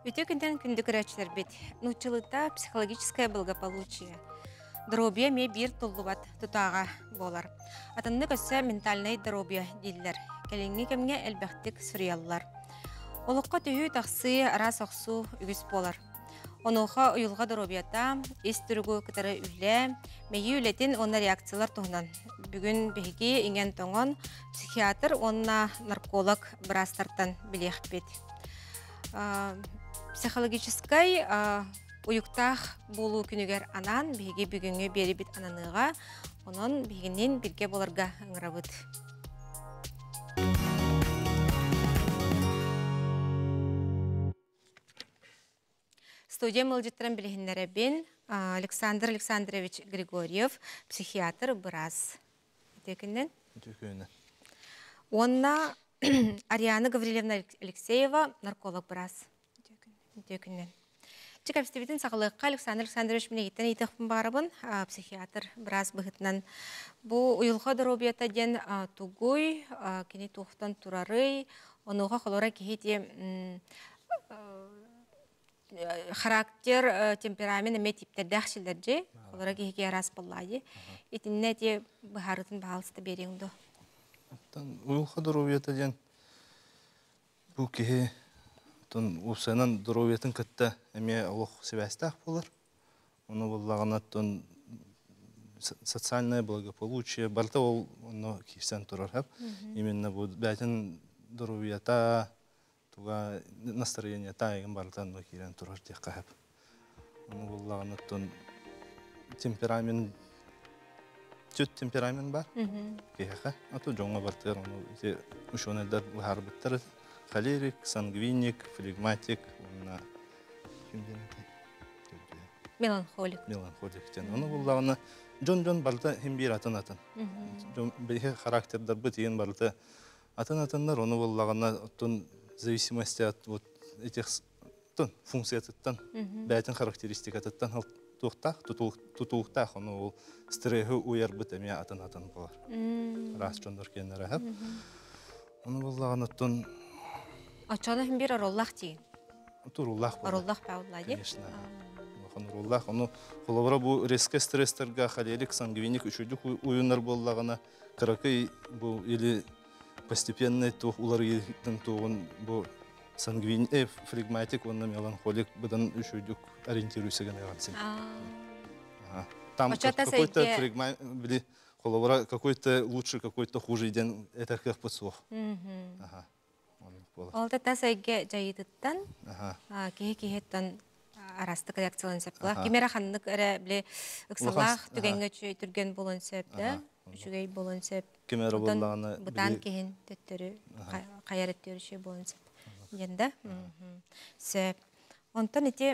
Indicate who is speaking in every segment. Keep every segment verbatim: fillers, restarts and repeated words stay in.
Speaker 1: Үтө күнден күндік рәчілер бет. Нучылыта психологическое благополучие. Дробия ме бир туллубат тутаға болар. Атынны көссө ментальный дробия дейлер. Кәліңгі кемге әлбәқтік сүриялар. Олыққа түйі тақсы арас оқсу үгіс болар. Онуға ұйылға дробията, ес түрігі кітары үлі, мейі үлетін онна реакциялар тұғынан. Бүгін бейге инген тоңын психиатр, онна нарколог бірастартан білеқ бет. Психологическай уюктах болу күнігер анан, бейге бүгінгі бері бит ананыға, онын бейгінен бірге боларға ыңырабыд. Студия мылжыттырын білігіндері бен Александр Александрович Григорьев, психиатр біраз. Өтекінен?
Speaker 2: Өтекінен.
Speaker 1: Онна Ариана Гаврилевна Алексеева, нарколог біраз. Өтекінен. Чек әпістебетін сақылыққа Александр Александрович міне еттен етіқпін барыбын, психиатр біраз бұғытынан. Бұл ұйылға дробията ден тугуй, кені туқтан турары, онуға қолора кейде характер, темперамент эме типтерде ақшылдерде, олара кейге арас боллайды. Етінне де бұхарытын бағалысты береңді.
Speaker 2: Уйылға дровията ден бұл кейі ұсайнан дровиятын күтті әме олық себәсті ақ болар. Оны болағына социальное благополучие, барта ол кейсен тұрар әп. Именно бұл бәтін дровията туга настроение тайган бартан но кирен турар дек кап. Оны буллаган тон темперамент чөт темперамент бар. Кеха, ато жоңга бартыр, оны те ушонелдер харбыттыр. Холерик, сангвиник, флегматик, она
Speaker 1: меланхолик.
Speaker 2: Меланхолик тен. Оны буллаган жон-жон барта химбир атанатын. Жон бехе характердер битен барта атанатаннар, оны буллаган тон зависимости от вот этих функций-тан, бәтін характеристика-тан туқтақ, тұтуықтақ, оны ол стрейгі уяр бітеме атын-атын болар. Рас жондыр кенері әп. Оны болағын ұттын...
Speaker 1: Ачаны хім бір ароллақ дейін?
Speaker 2: Туруллақ болар.
Speaker 1: Ароллақ бәуылайды?
Speaker 2: Конечно. Ароллақ. Оны қолабыра бұл резкі стрестерға холерик, сангвиник, үшудік уйынар болағына қырақы бұл или постепенно тух улар еттің туғын бұл сангвин, э, флегматик, онна меланхолик, бұдан үшудік ориентируйся гана ағансың. Там какой-то флегматик, били, қолабыра какой-то лучше, какой-то хуже иден, это как подсох.
Speaker 1: Олда тасайге жайыдыттан, кеге-кегеттан арастық реакциялан сәппілақ. Кемері қанлық әрі біле ұқсалақ түгенге түрген болын сәпті. Үшігей болын сәп.
Speaker 2: Кемері болағаны...
Speaker 1: Бұтан кейін төттері, қайареттері ше болын сәп. Енді? Сәп. Онтан ете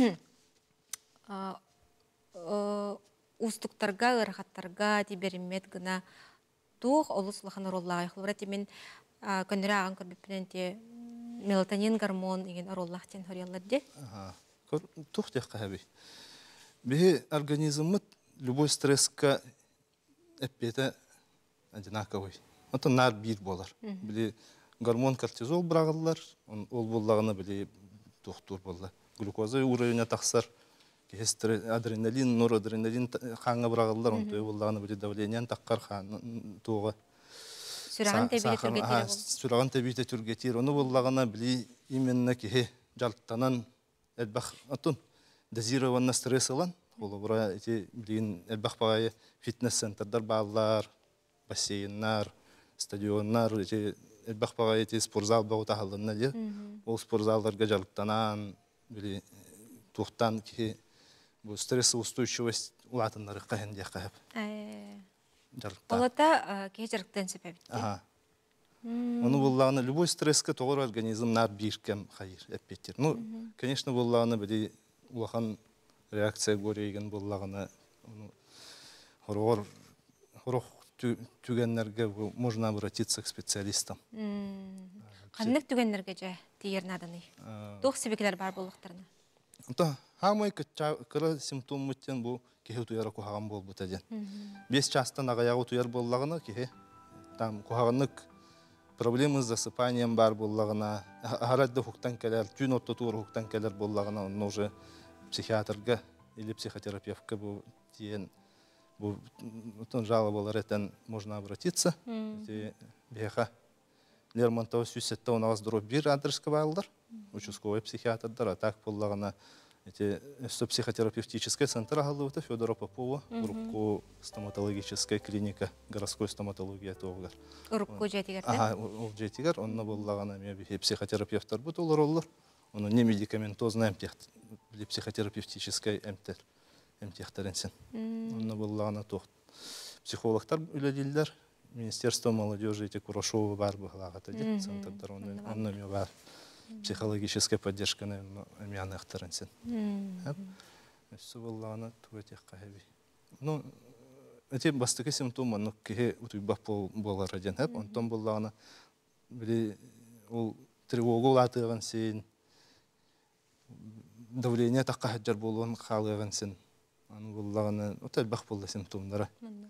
Speaker 1: ұстықтарға, ұрақаттарға деберемет ғына туқ олыс ұлақан ұроллағы. Құлбыра темен көндірі ағын көрбеппінен те мелатонин гормон еген ұроллақтен ғыриялар де?
Speaker 2: Туқ дек қағаби. Бе организмыт любой стрессқа әппеті одинаковый. Это нар бир болар. Били гормон кортизол брағылар, ол болағына били тухтур болар. Глюкоза уровень тақсар, адреналин, норадреналин қаңа брағылар, он той болағына били давлениен таққар туға.
Speaker 1: Сүраған тәбейті түргетер.
Speaker 2: Сүраған тәбейті түргетер. Оны болағына били именно кеге жалттанан әлбақ атын дозированна стресс алан. Ол бұра эти билин әлбақ бағайы фитнес-центрдар бағылар, бассейннар, стадионнар, әлбақ бағайы эти спортзал бағу тағылынна де. Ол спортзалдарға жалықтанан, били туқтан ке стрессоустойчивость улатынлары қайын де қайып.
Speaker 1: Олата ке жарықтан сөпәбітті?
Speaker 2: Оны болағына любой стресске тоғыр организм нар биркем қайыр әппеттер. Ну, конечно, болағына били улақан реакция көрейген болағына хорох түгенлерге можно обратиться к специалистам.
Speaker 1: Қаннық түгенлерге жа тиерін аданы? Тоқ себекелер бар болуқтарына?
Speaker 2: Хамай кірі симптом мүттен бұл кеге туяра кухаган бол бутаден. Бес частан ағаяғы туяр боллағына кеге там кухаганлык проблемы с засыпанием бар боллагына, арадда хуктан келер, түн отто тур хуктан келер боллагына, он уже психиатрга или психотерапевтка бу тиен бу тон жалобалар этен можно обратиться. Эти беха Лермонтов сюсетте у нас дробь бир адреска балдар, участковый психиатрдар, а так боллагына эти психотерапевтический центр Галута Федора Попова, группу стоматологическая клиника, городской стоматология тогар.
Speaker 1: Группу жетигер.
Speaker 2: Ага, ол жетигер, он на боллагана мебе психотерапевттар бут олар олар. Он не медикаментозный эмтех, или психотерапевтическая эмтер, эмтехтеренсен. Он на боллагана тох. Психологтар үледилдер, Министерство молодежи эти Курашова бар баглагата дит центрдар, он на мебе бар. Психологическая поддержка на мянах теренсен. Все было на туетих кахеви. Ну, эти бастыки симптомы, но кихе утуйбах была роден. Он там была на били ол тревогу латыган сен, давление такая джар болон халыган сен. Он была на утуйбах была симптомдары.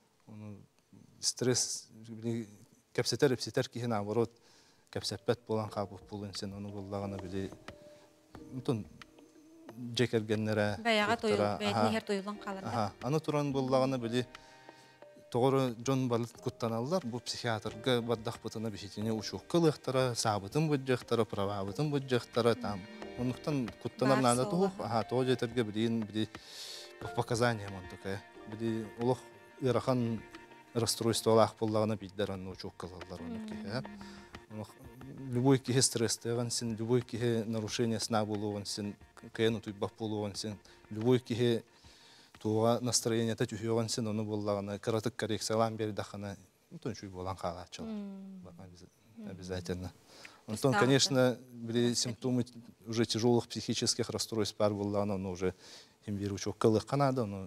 Speaker 2: Стресс били капситер пситер кихе наоборот. Капсапет болан қабып болын сен, оны болағына біле ұтын жекергенлері.
Speaker 1: Баяға бәйтінер тойылан қаларда.
Speaker 2: Аны тұран болағына біле тоғыры жон барлық күттаналар, бұл психиатрға баддақ бұтына бешетіне ұшуқ қылықтары, сабытын бұджақтары, правабытын бұджақтары там. Онықтан күттанар нада тұғық, тоғы жетерге білейін біле показания мон такая. Біле олық ырахан расстройство алақ болағына бейдер аны ұшуқ қылалар оны. Любой кихе стресс тегансин, любой кихе нарушение сна булугансин, кайну туйбах булугансин, любой кихе туга настроение та тюхюгансин, оно боллагана каратык коррекциялан бердахана, ну чуй болан халачыл. Обязательно. Антон, конечно, были симптомы уже тяжелых психических расстройств пар боллагана, но уже им виручок кылых канада, но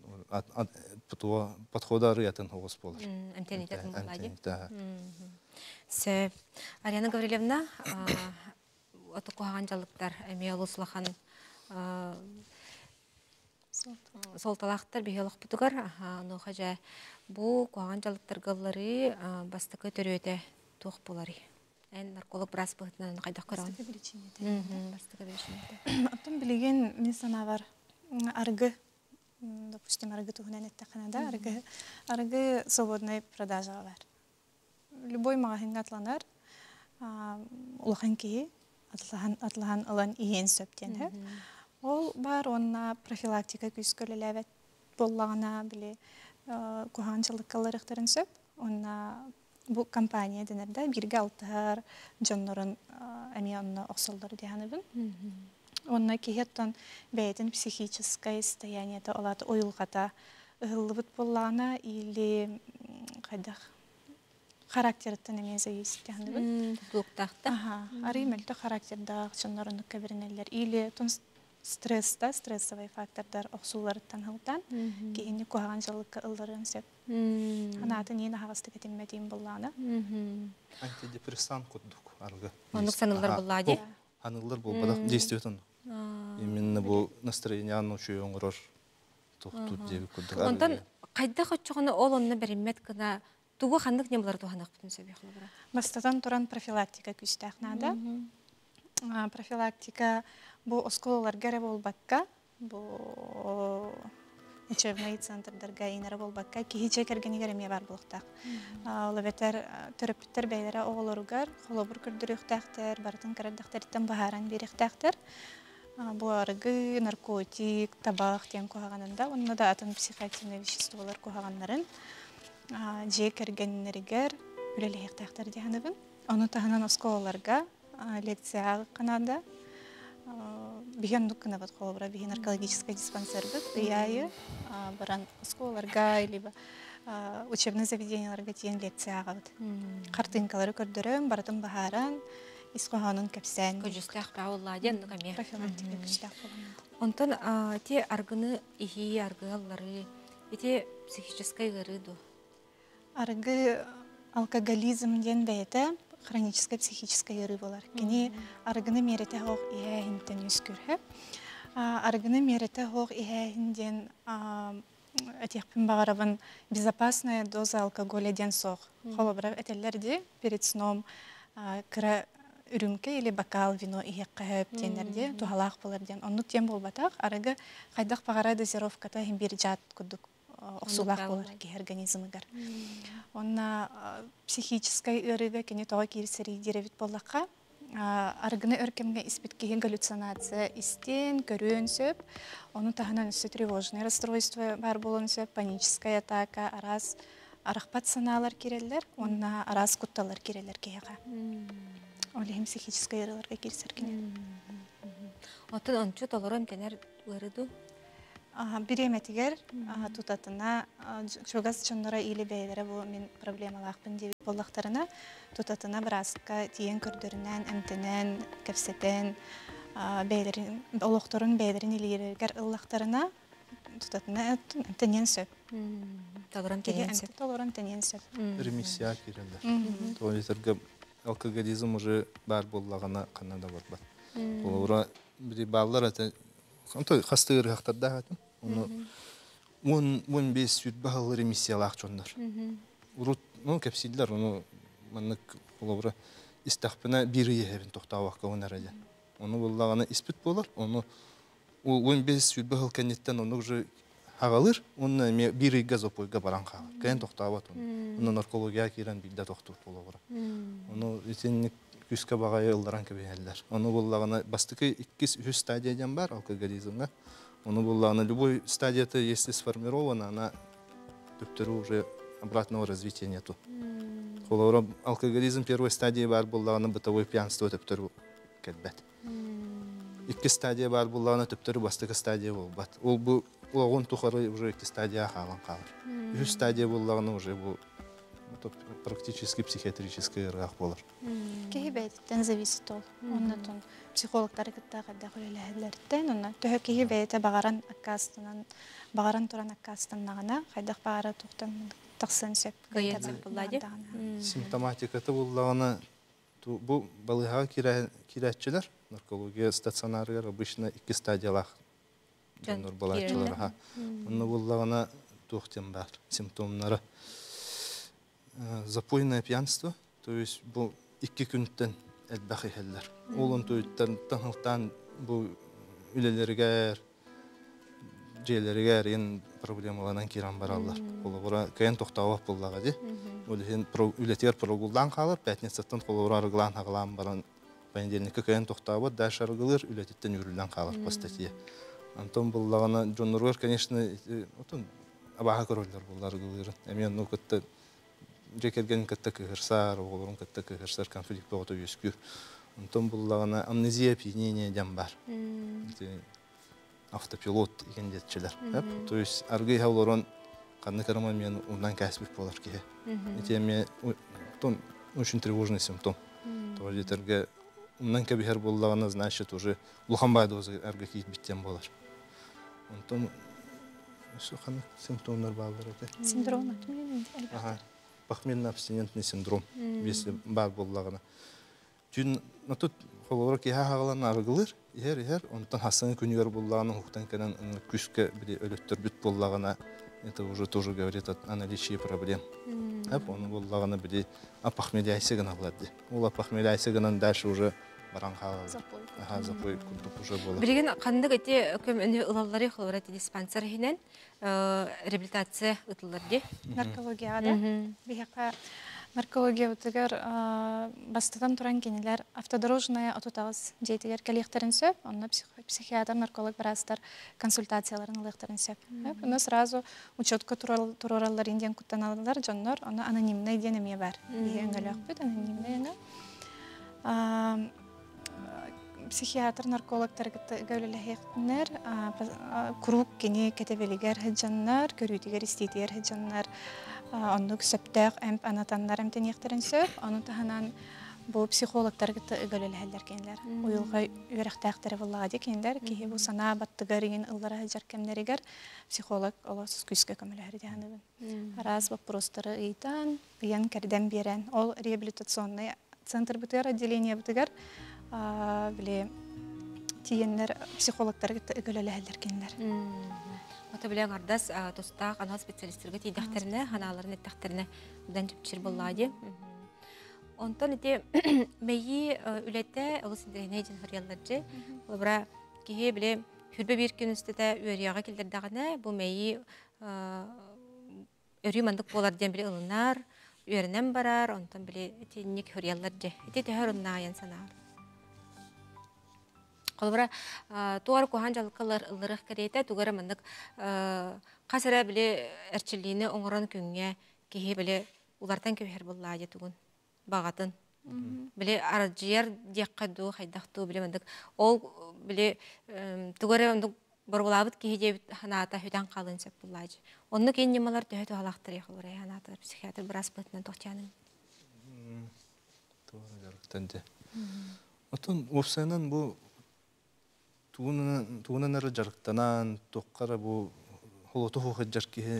Speaker 2: подхода рятен хогос болар.
Speaker 1: Антенитетин боллади. Се Арина Гаврилевна, отокуган жалыктар эме олуслахан солталактар бихелок бутугар, ну хажа бу куган жалыктар галлары бастыкы төрөтө тух болары. Эн нарколог брас бытынан кайдак караган. Бастыкы причинете. Бастыкы причинете.
Speaker 3: Аттан билеген мен санавар аргы, допустим, аргы тухнан эттаканада, аргы аргы свободной продажа бар. Любой магазин атланар, улахан кии, атлахан алан иен сөптен. Ол бар, онна профилактика күскөлеләбет боллағына біле куханчылық каларықтарын сөп. Онна бұл компания денерді бірге алтығар жонларын әме онна оқсылдары дейаныбын. Онна кейеттен бәйтін психическое состояние олаты ойылғата ұғылыбыт боллағына или қайдақ характерттен эме зависит дегенде.
Speaker 1: Туктакта.
Speaker 3: Ага. Аримелте характерда чоннорун кабернелер или тон стресста, стрессовый фактордар оксулардан хылдан кейинни куган жалыкка ылдарын сеп. Анаты нени хагасты кетеммедин боллана.
Speaker 2: Антидепрессант коддук арга.
Speaker 1: Ондук санылар боллади.
Speaker 2: Анылар болбадак действиетон. Именно бу настроение аны чөйөңөрөр токтут деп коддук.
Speaker 1: Онтан кайда коччогону ол онна бериммет кына тугу хандык не булар туханак бүтүн сөбөй кылыбыра.
Speaker 3: Бастатан туран профилактика күстәхнада. Профилактика бу осколалар гәре болбакка, бу учебный центрдарга инер болбакка кихиче кергенигер эме бар булуктак. Лабетер терапевттер бәйләре оголоругар, холобур күрдүрүктәктер, бартын кырдактардан баһаран беректәктер. Бу аргы наркотик, табак тен куаганында, онда да атын психоактивный веществолар куаганнарын же кергеннеригер үлелектәктер дигәнебен. Аны таһанан осколаларга лекция канада биген дуккана бат холобра биген наркологический диспансер бит яйы баран осколаларга или учебный заведенияларга тиен лекцияга бит. Картинкалары көрдөрөм, бартын баһаран исханын кепсен.
Speaker 1: Көжүстәк баулладен каме.
Speaker 3: Профилактика көжүстәк болгон.
Speaker 1: Онтон те аргыны ихи аргылары, те психической гырыду.
Speaker 3: Аргы алкоголизм ден бәйті хроническая психическая яры болар. Кені аргыны мерете хоқ иәхінден үскүрхі. Аргыны мерете хоқ иәхінден этихпин багарабын безопасная доза алкоголя ден сох. Холобра этеллерди перед сном кыра үрүмке или бокал вино иһек каһып тенерди тухалаах боларден. Онну тем болбатак арыгы кайдак багара дозировката хим бир жат кудук оксулах болар ки организмыгар. Онна психической ырыга кене тога кирсери деревит боллакка аргыны өркемге испиткеге галлюцинация истен, көрөн сөп, оны таханан өсі тревожное расстройство бар болон сөп, паническая атака, арас арахпат саналар керелер, онна арас кутталар керелер кейға. Олехим психическая ырыларға керсер кене.
Speaker 1: Отын ончу толорон тенер ырыду?
Speaker 3: Биреметигер тутатына, чогас чоннора или бейлері бұл мен проблемалақпын деп боллақтарына, тутатына біразқа тиен көрдірінен, әмтінен, кәпсетен, олықтырын бейлерін илерігер ыллақтарына тутатына әмтінен сөп.
Speaker 1: Толорон тенен сөп.
Speaker 3: Толорон тенен сөп.
Speaker 2: Ремиссия керелер. Толетерге алкоголизм уже бар боллағана қанада бар бар. Олаура бір баллар әті хастыгыр хактарда хатым. Оны он беш сүт бахал ремиссиялак чондар. Урут, ну кепсидлер, оны маннык оловра истахпына бир ехебин токтабак кавынарады. Оны боллагана испит болар. Оны он беш сүт бахал кенеттен оны уже хагалыр, оны бир газопойга баран калыр. Кен токтабат оны. Оны наркология кирен билде токтур оловра. Оны итенник күскә багай ылдыран кебеләр. Оны буллагына бастыкы ике үч стадиядан бар алкоголизмга. Оны буллагына любой стадияда, если сформирована, она төптөрү уже обратного развития нету. Холора алкоголизм первой стадии бар буллагына бытовой пьянство төптөрү кетбет. Ике стадия бар буллагына төптөрү бастыкы стадия болбат. Ол бу огон тухары уже ике стадия халан калыр. Үч стадия буллагына уже бу практически психиатрический ыргак болар.
Speaker 3: Кехибеттен зависит ол. Оннан психологтар кытта кадда хөлеләһәләрдән, оннан төһө кехибетте багаран аккастынан, багаран туран аккастаннагына, кайдак багара туктан таксын сөп.
Speaker 2: Симптоматикаты буллагына бу балыга кирәтчеләр, наркология стационарлары обычно ике стадиялах жанр балачыларга. Онны буллагына туктан бар симптомнары. Запойное пьянство, то есть бу икки күнтен элбахи хәлләр. Олон туйттан таңылтан бу үлеләргә, җәйләргә ен проблемалардан киран баралар. Колора кәен токтавап буллага ди. Үлен үлетер прогулдан калыр, пятницадан колора аргылан хаглан баран понедельникка кәен токтавап да шаргылыр, үлететтен үрүлдән калыр по статье. Антон буллагына жонноргар, конечно, отон абага короллар буллар гылыр. Эмен ну кытта жекерген кытта кыгырсар, оголорун кытта кыгырсар конфликт богото өскүр. Антон буллагына амнезия, опьянение дем бар. Автопилот деген детчилер. То есть аргы хавлорон канны карама мен ундан кәсбик болар ки. Эти мен тон очень тревожный симптом. То детерге ундан кебихер буллагына, значит, уже лухамбай дозы аргы кит биттен болар. Антон что канны симптомлар балдар эти?
Speaker 3: Синдром.
Speaker 2: Ага. Похмельно-абстинентный синдром, если бар буллагына. Түн на тут холора ки хагалан аргылыр, ихер-ихер, онтан хасын күнүгөр буллагына хуктан кенен күскө бири өлөттөр бүт буллагына, это уже тоже говорит о наличии проблем. Хап, он буллагына бири апахмеляйсыгына булады. Ол апахмеляйсыгынан дальше уже баран халал.
Speaker 3: Запой.
Speaker 2: Ага, запой курдук уже было.
Speaker 1: Билген кандык эти көм ылаллары холорат диспансер хинен реабилитация ытылырды.
Speaker 3: Наркологияда. Бияка наркология утыгар бастатан туран кенелер автодорожная отутагыз дейтигер келехтерин сөп, онна психиатр, нарколог барастар консультацияларын ылыктарын сөп. Оны сразу учетка турораллар инден куттаналар жоннор, оны анонимный денеме бар. Бия өңөлөк бүт анонимный. Психиатр, наркологтар гәүлеләһәктер, круг кене кәтәбелегәр һәҗәннәр, көрүтигәр иститер һәҗәннәр, онны сөптәк әм анатаннар әм тәнияхтерен сөп, аны таһанан бу психологтар гәүлеләһәләр кенләр. Уйылга үрәхтәктәре буллага дигәннәр, ки бу сана баттыгарыгын ыллара һәҗәр кемнәргәр психолог олос күскә көмеләр дигәнне. Раз вопростары ыйтан, ян кәрдән берән, ол реабилитационный центр битәр отделение битәр. Биле тиеннер психологтар гытты өгөлөләһәләр кеннәр.
Speaker 1: Ота билен ардас тостақ анал специалистерге тейдәхтеріне, ханаларын әттәхтеріне бұдан жіпчір болады. Онтан ете мәйі үлетті ұлы сіндеріне жын хұряларжы. Олабыра кейе біле хүрбе бір күн үстіде өрияға келдірдіғіне бұл мәйі өрі мандық боларден біле ұлынар, өрінен барар, онтан біле тенік хұряларжы. Ете төхір ұлына аян санар. Олабыра туғар қоған жалыққалар ұлырық кәрейті туғары мандық қасыра біле әрчіліні оңырын күнге кейе біле ұлардан көвер болады тұғын. Бағатын. Біле арджияр дияққаду, хайдақту, біле мандық. Ол біле тұғыры ондық бұрғылабыт кейде ханата хөйтан қалын сөп болады. Оны кейін немалар төхеті қалақтыр еқылыр, ханатыр, психиатр біраз бұтынан тоқтияның.
Speaker 2: Туғыры жарықтан де. Отын, опсайынан бұл туғынан әрі жарықтанан, тоққары бұл холоты хоқы жаркеге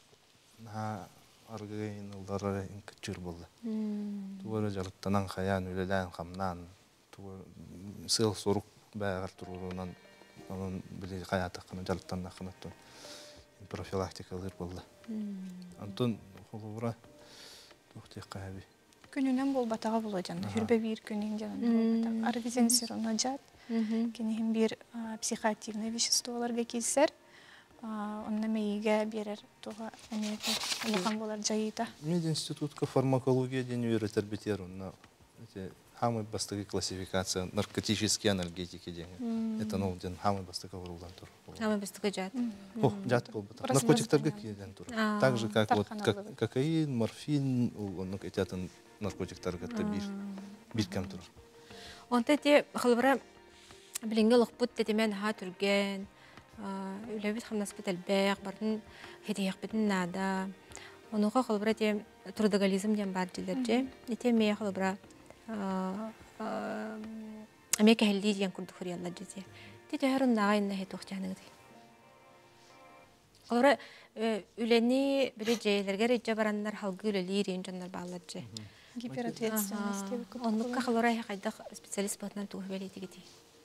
Speaker 2: аргайын ұлдары инкачыр болды. Туғыры жарықтанан қаян, өлелән қамнан, сыл соруқ бәғар тұруынан, оның біле қаятық қына жарықтанна қынаттың профилактикалыр болды. Антон қолуыра тоқтек қайабы.
Speaker 3: Күнінен бол батаға бол өжанды, жүрбе бір күнін жанында бол батаға. Арвизенсирон өжат, кенеген бір психоактивный веществоларға келсер, онна мейге берер туға әметі ұлыған болар жайыта.
Speaker 2: Мед институтка фармакология ден үйретер бетер. Хамы бастығы классификация наркотические анальгетики ден. Этанол ден хамы бастығы вырылдан тұр.
Speaker 1: Хамы бастығы жат.
Speaker 2: О, жат бол бұтар. Наркотиктарға кейден тұр. Так же, как кокаин, морфин, этятын наркотиктарға бір кәм тұр.
Speaker 1: Онта те қылбыра білінгі лұқпұт дедемен ха түрген, үләбет қамнас бітәлбәқ, бардың хедеяқ бітін нада. Онуға қылбыра те трудоголизм ден бар желерже. Ете мея қылбыра Америка хелди ден күрді құриялар жезе. Тете әрін нағайынна хет оқтияның дей. Қылбыра үләні біле жейлерге рейджа барандар халғы үләлі ерейін жандар бағалар же.
Speaker 3: Гиперответственность деп көп.
Speaker 1: Онуқа қылбыра қайдақ специалист бұтынан туғы бәлейті кетей.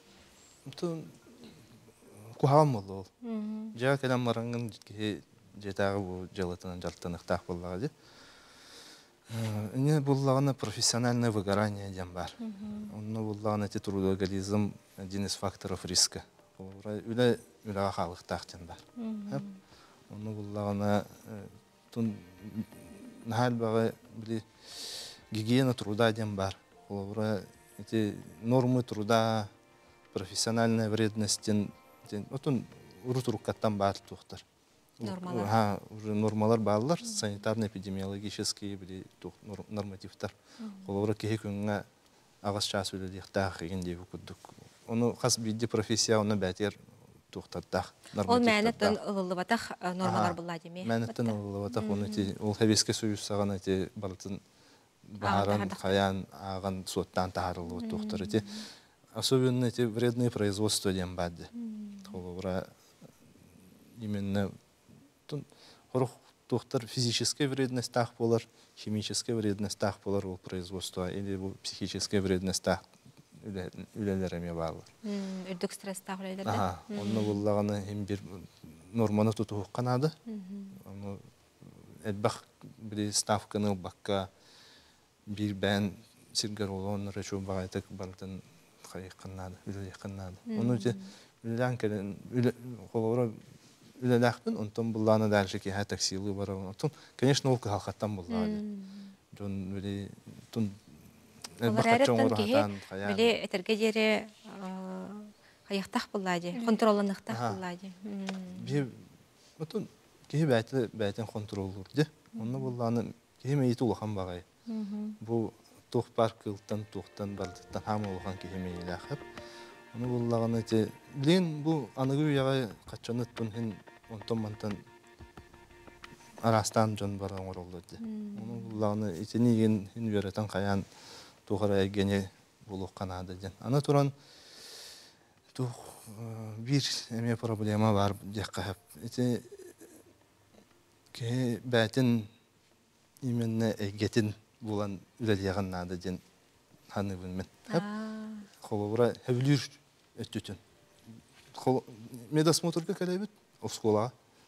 Speaker 2: Кухам болды ол. Жа кәлем мараңын жетағы бұл жалатынан жалтанықтақ болдыға де. Үне болдағына профессиональное выгорание дем бар. Оны болдағына те трудоголизм один из факторов риска. Үлі үліға қалықтақ ден бар. Оны болдағына нахал бағы гигиена труда дем бар. Нормы труда, профессиональная вредность, отын ұры-тұрыққаттан бар тұқтар.
Speaker 1: Нормалар.
Speaker 2: Уже нормалар балылар, санитарно-эпидемиологические нормативтар. Қолауыра кеге күніңе ағас час өлеліктақ егенде бүкілдік. Оны қас бейді профессия, оны бәтер тұқтаттақ, нормативтаттақ.
Speaker 1: Ол мәнеттен ұлылыбатақ нормалар бұлла деме?
Speaker 2: Мәнеттен ұлылыбатақ, ол хәбеске сөйіз саған бартын бағаран, қаян, аған соттан тағарылы тұқтар. Особенно эти вредные производства дем бадди. Холовра именно тухтар физическая вредность тах болар, химическая вредность тах болар ол производства или психическая вредность тах үлелеріме балар.
Speaker 1: Үрдік стресс тах үлелерді?
Speaker 2: Ага, оны болағаны hem bir норманы тұтуық қанады. Әлбақ бір ставканы баққа bir бән сиргар олуын рәчу бағайтық бардын қайыққаннады, үлелеққаннады. Оны өте үлелән кәлін, қолауыра үлеләқпін, онтан бұлланы дәлші ке әтәк силы бар. Конечно, ол қалқаттан бұллады. Жон үле, тұн әлбақатчан орғатан қаян.
Speaker 1: Біле әтірге жері қайықтақ бұллады, контроланықтақ бұллады.
Speaker 2: Кеге бәйтін контроллырды. Оны бұлланы кеге мәйті ұлған бағай. Бұл тух бар кылтан тухтан бардыктан хам олган кемейле хап. Оны буллаганы те билен бу аныгы яга качаны тун онтон мантан арастан жон барган оролду. Оны буллаганы итениген хин веретан каян тухара гене булук канады ден. Аны туран тух бир эме проблема бар деп кап. Ите ке бәтин именно эгетин булан үлелеген нады ден ханы бүнмен. Қолауыра әвілер өттетін. Медосмотрға кәлебет, ол сколаға.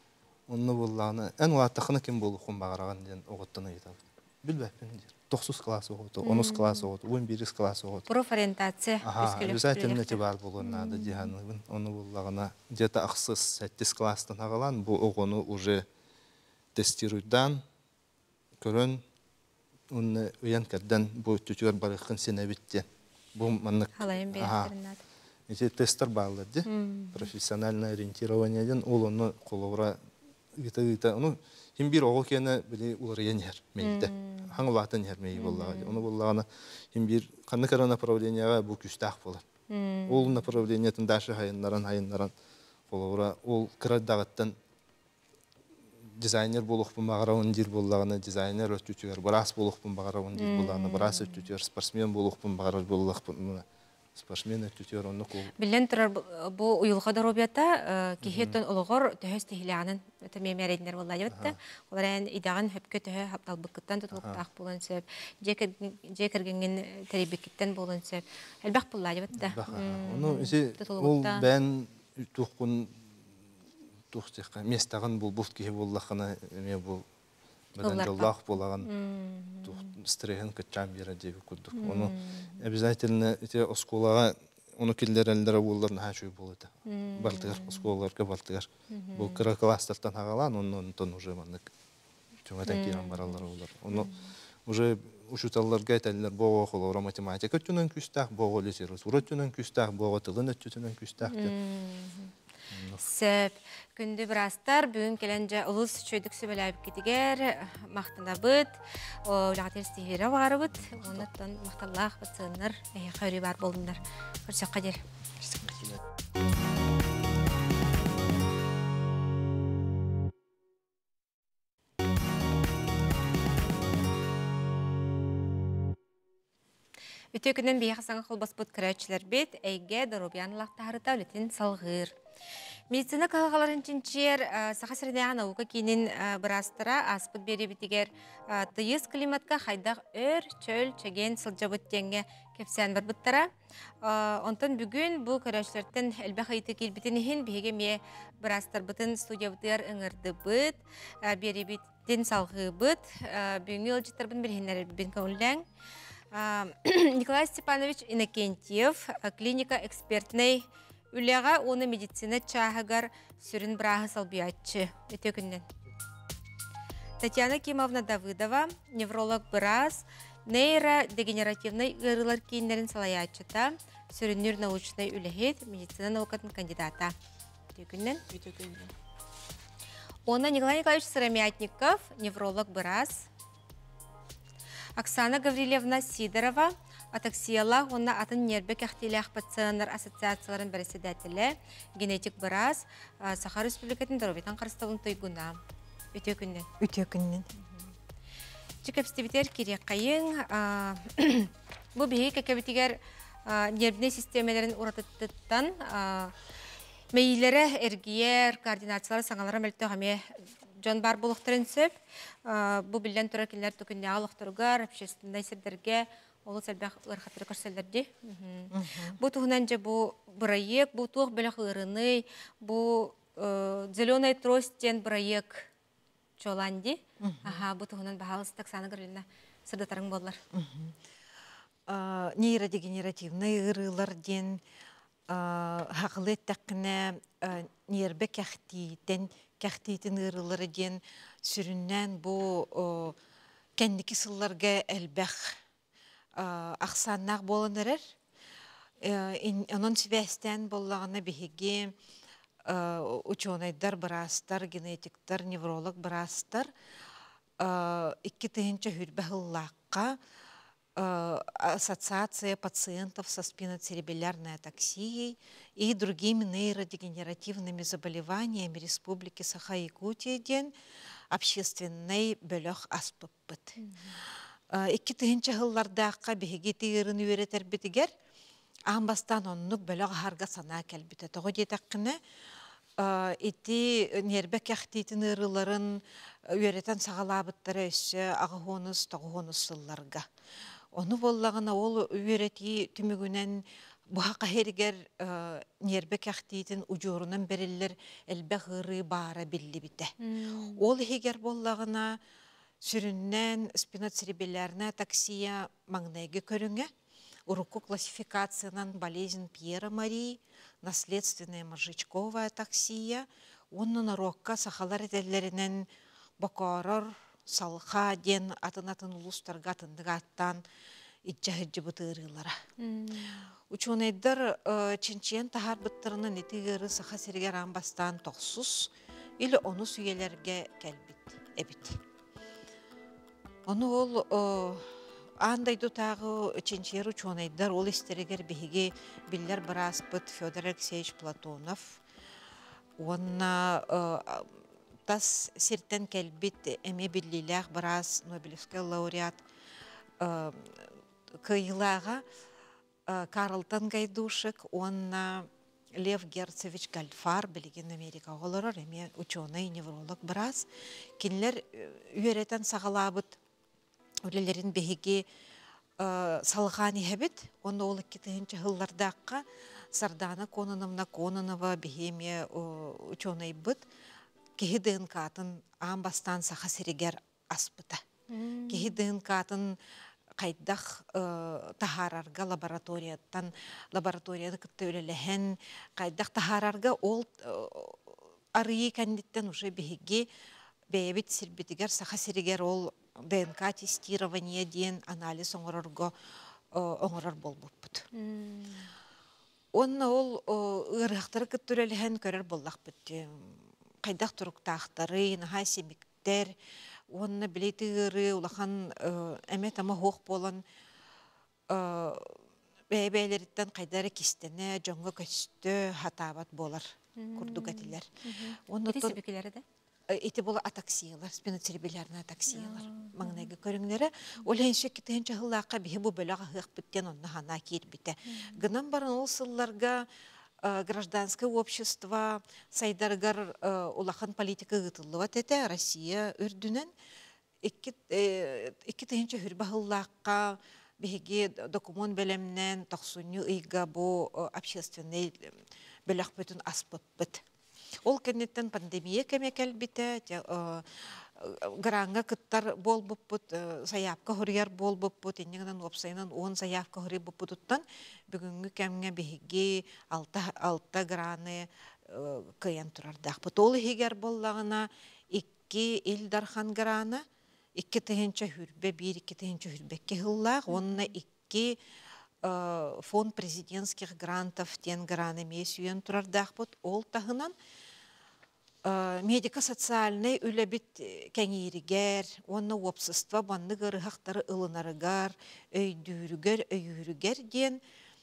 Speaker 2: Онны булланы эн уаттахны ким болу хум багараган ден оготтан ыйтал. Билбеппин дер. Тохсус класс оготу, онус класс оготу, он бирис класс оготу.
Speaker 1: Профориентация.
Speaker 2: Ага, обязательно те бар болу надо диханы. Оны буллагана где-то ахсыз сәттис класстан агалан бу огону уже тестируйдан көрөн онны уян каддан бу түтүр барыкын сенебитте. Бу маннык.
Speaker 1: Халайын береттеринат.
Speaker 2: Эти тестер баллы, ди? Профессиональное ориентирование ден ол оны коловра гита-гита, ну, хим бир оғыл кені білі улар енер мейді. Хаң улатын ер мейі боллаға. Оны боллағана хим бир қанны кара направленияға бұл күстақ болар. Ол направлениятын дашы хайынларан, хайынларан коловра ол кыраддағыттан дизайнер болуқпын бағарауын дир боллағына дизайнер өттүтігер, барас болуқпын бағарауын дир боллағына барас өттүтігер, спортсмен болуқпын бағарауын болуқпын спортсмен өттүтігер, оны қол.
Speaker 1: Билен тұрар бұ ұйылға дұробията кейхеттен ұлығыр төхөс тихилянын өтімем әрейдінер болла жебітті. Олар ән идаған хөпке төхі хапталбықыттан тұтылықтақ болын сөп, жекіргенген тәребекеттен болын сөп. Әлбәқ болла жебітті.
Speaker 2: Оны ол бән тұққын тұқтыққа местағын бұл бұлт кейі боллақына әме бұл бәден жоллақ болаған стрейхін күтчан бері дейбі күрдік. Оны обязательно осколаға оны келдер әлдері оларын хашуй болды. Балтығар, осколаларға балтығар. Бұл кіра кластартан ағалан, оны тон уже маннык түңәтен кейран баралар олар. Оны уже ұшыталарға әтәлілер боға қолауыра математика түнін күстақ, боға литература түнін күстақ, боға тылын өтті түнін күстақ.
Speaker 1: Сөп, күнді бірастар, бүгін келенже ұлыс чөйдік сөбеләйіп кетігер, мақтына бұд, олағатер стихері бары бұд, онаттан мақталлақ бұтсыныр, қайры бар болдыңдар. Көрсек қадер. Өте күнен бейхасаңа қолбас бұд кірәтшілер бет, әйге дұрубиянылақтағырыта өлетін салғыр. Медицина қалғаларын чинчер сақа сірдеған ауға кейінен бірастыра аспыт бері бітігер тыйыз климатқа қайдақ өр, чөл, чәген, сылжабыт теңге кепсән бір бұттара. Онтан бүгін бұл көрәшілерден әлбәқ айты келбітін ең бейге ме бірастыр бұтын студия бұтығар ұңырды бұт, бері біттен салғы бұт, бүгінгі ұлжыттарбын бірхенлер бін көңілден. Николай Степанович Иннокентьев, клиника экспертный Үліға оны медицина чағығар сүрін бірағы салбиятчы. Өте күннен. Татьяна Кимовна Давыдова, невролог біраз, нейродегенеративный ғырылар кейіндерін салаятчыта, сүріннер научный үліхет, медицина наукатын кандидата. Өте күннен. Өте күннен. Оны Николай Николаевич Сыромятников, невролог біраз, Оксана Гаврилевна Сидорова, атаксиялах, онна атын нербек әхтелях пациенттар ассоциацияларын председателі, генетик біраз, Саха Республикатын Доробитан қарыстауын тойгуна. Өте күннен.
Speaker 4: Өте күннен.
Speaker 1: Чекепстебетер керек қайын. Бұл бейі кәкәбетігер нервіне системелерін ұратыттыттан мейлері, әргиер, координациялары саңалары мәлітті ғаме жон бар болуқтырын сөп. Бұл білден тұрар келер түкінде алықтырғар, общественный сірдерге, олы сәлбәқ ұрқатыры көрселерді. Бұл тұғынан же бұл проект, бұл тұғы бөліқ ұрыны, бұл зеленый тростен проект чоланди. Бұл тұғынан бағалысы таксаны көріліна сұрдатарың болар.
Speaker 4: Нейродегенеративный ұрылар ден хақылы тәқіне нербе кәқтейтен, кәқтейтін ұрылары ден сүріннен бұл кәндікі сылларға әлбәқ ақсаннақ болын әрір. Onun sübәстен боллағына бігеге ученайдар бірастар, генетиктар, невролог бірастар икки тыгынча хүрбәғыллаққа Ассоциация пациентов со спиноцеребелярной атаксией и другими нейродегенеративными заболеваниями Республики Саха-Якутия ден общественный бөлөх аспыппыт. Икки тыгынча ғыллардаққа бігеге тыгырын үйретер бітігер, Амбастан оннук бөлөг харга сана кәлбіті. Тоғы детаққыны ити нербек яқтейтін ұрыларын үйретен сағалабыттары өсі ағығоныз, тоғығоныз сылларға. Оны боллағына ол үйреті түмігінен Буха кахеригер нербек ахтиитин ужурунан бериллер элбе хыры бара билли бите. Ол хигер боллагына сүрүннен спиноцеребеллерне таксия маңнайгы көрүңе. Уруку классификациянан болезнь Пьера Марии, наследственная мозжечковая таксия, оннун рокка сахалар этеллеринен бокорор, салха ден атын-атын улустарга атындыга аттан итжахыджы бытырылара. Учунайдар чинчен тахар быттырынан этигері саха сергер амбастан тоқсус, или оны сүйелерге кәлбит, эбит. Оны ол андайды тағы чинчер учунайдар ол истерегер бігіге биллер бараспыт Федор Алексеевич Платонов. Онна тас сиртен кәлбит әме биллилях барас Нобелевский лауреат кыйлаға Карлтон Гайдушек, онна Лев Герцевич Гальфар, білген Америка оларар, әме ученый невролог барас. Кенлер үйеретен сағалабыт өлелерін бігіге салғаны әбіт, онда ол кетігінші ғыллардаққа сардана конынымна конынова бігеме ученый бұд, кехі ДНК-тын амбастан саха серегер аспыта. Кехі ДНК-тын қайдақ тахарарға лабораторияттан, лабораторияны күтті өлеліхен, қайдақ тахарарға ол арыйы кәндеттен уже бігіге бәйбет сірбетігер, саха сірігер ол ДНК тестирование дейін анализ оңырырға оңырыр бол бұппыд. Онна ол ұрықтары күтті өлеліхен көрір боллақ бұтты. Қайдақ тұрықтақтары, наға семіктер, онна білеті ғыры, улахан әмет ама хоқ болан бәйбәйлеріттен қайдары кестені, жоңғы көсті хатабат болар, күрдік әтілер.
Speaker 1: Еті себекелері де?
Speaker 4: Еті болы атаксиялар, спиноцеребелеріне атаксиялар. Маңнайғы көріңлері, ол әнші кетігінші ғылаққа бейі бұл бөліға ғық біттен онна хана кейт біті. Гынан барын ол сылларға гражданское общество сайдаргар улахан политика гытыллыбат эте Россия үрдүнен икки тыгынча хүрбахыллаакка биһиги документ белемнен тохсунню ыйга бу общественный белахпытын аспыппыт. Ол кеннеттен пандемия кемекел бите гранга кыттар бол буппут заявка хурьяр бол буппут иннигнан опсайнан он заявка хури буппуттан бүгүнгү кемге биһиги алта алта граны кыян турардак. Бутол хигер боллагына икки Илдархан граны, икки тыгынча хүрбе бир икки тыгынча хүрбекке хыллак, онна икки фонд президентских грантов тен граны месүйен турардак бут. Ол тагынан медико-социальный үлебит кәңиригер, онна общество банны гырыхақтары ылынарыгар, өйдүүрүгер, өйүүрүгер ден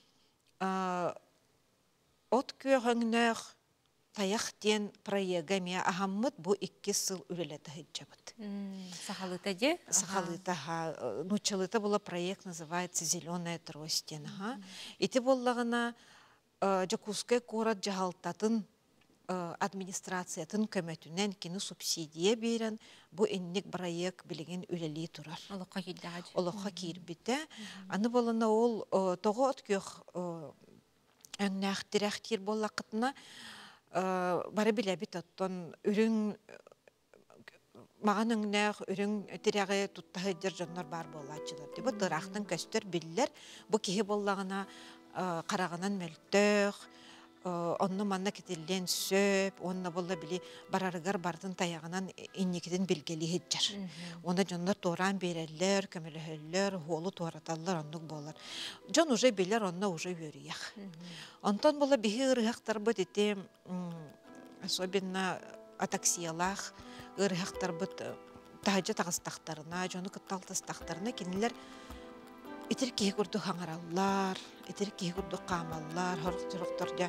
Speaker 4: от көғіңнәқ таяқ ден проега мия ахаммыд бу икки сыл үлелеті хиджабыд.
Speaker 1: Сахалыта де?
Speaker 4: Сахалыта, ха. Нучалыта была проект, называется «Зеленая трость». Ити боллағына Жакускай город жахалтатын администрациятын көмөтүнен кини субсидия берен бу энник проект билеген үлели турар.
Speaker 1: Олоққа кирдағач.
Speaker 4: Олоққа кирбите. Аны болына ол тоғы өткөк өңнәқтірәқтір боллақытына бары біләбит оттон үрін маған өңнәқ үрін тірәғі тұттағы держонлар бар болачылар. Бұл дырақтың көстер білілер. Бұл кеге боллағына қарағынан мөлтөк, онны манна кетелден сөп, онна болла били барарыгар бардын таяғынан иннекеден білгелі хеджар. Онда жонлар тооран берелер, көмелехелер, холу тоораталар, оннук болар. Жон уже билер, онна уже өріяқ. Онтон болла биhi ырыяқтар бұд ете, особенно атаксиялақ, ырыяқтар бұд тағыжа тағыстақтарына, жоны күтталтыстақтарына кенелер итер кеге күрді хаңараллар, итер кеге күрді қамаллар, хорық-тұрықтарда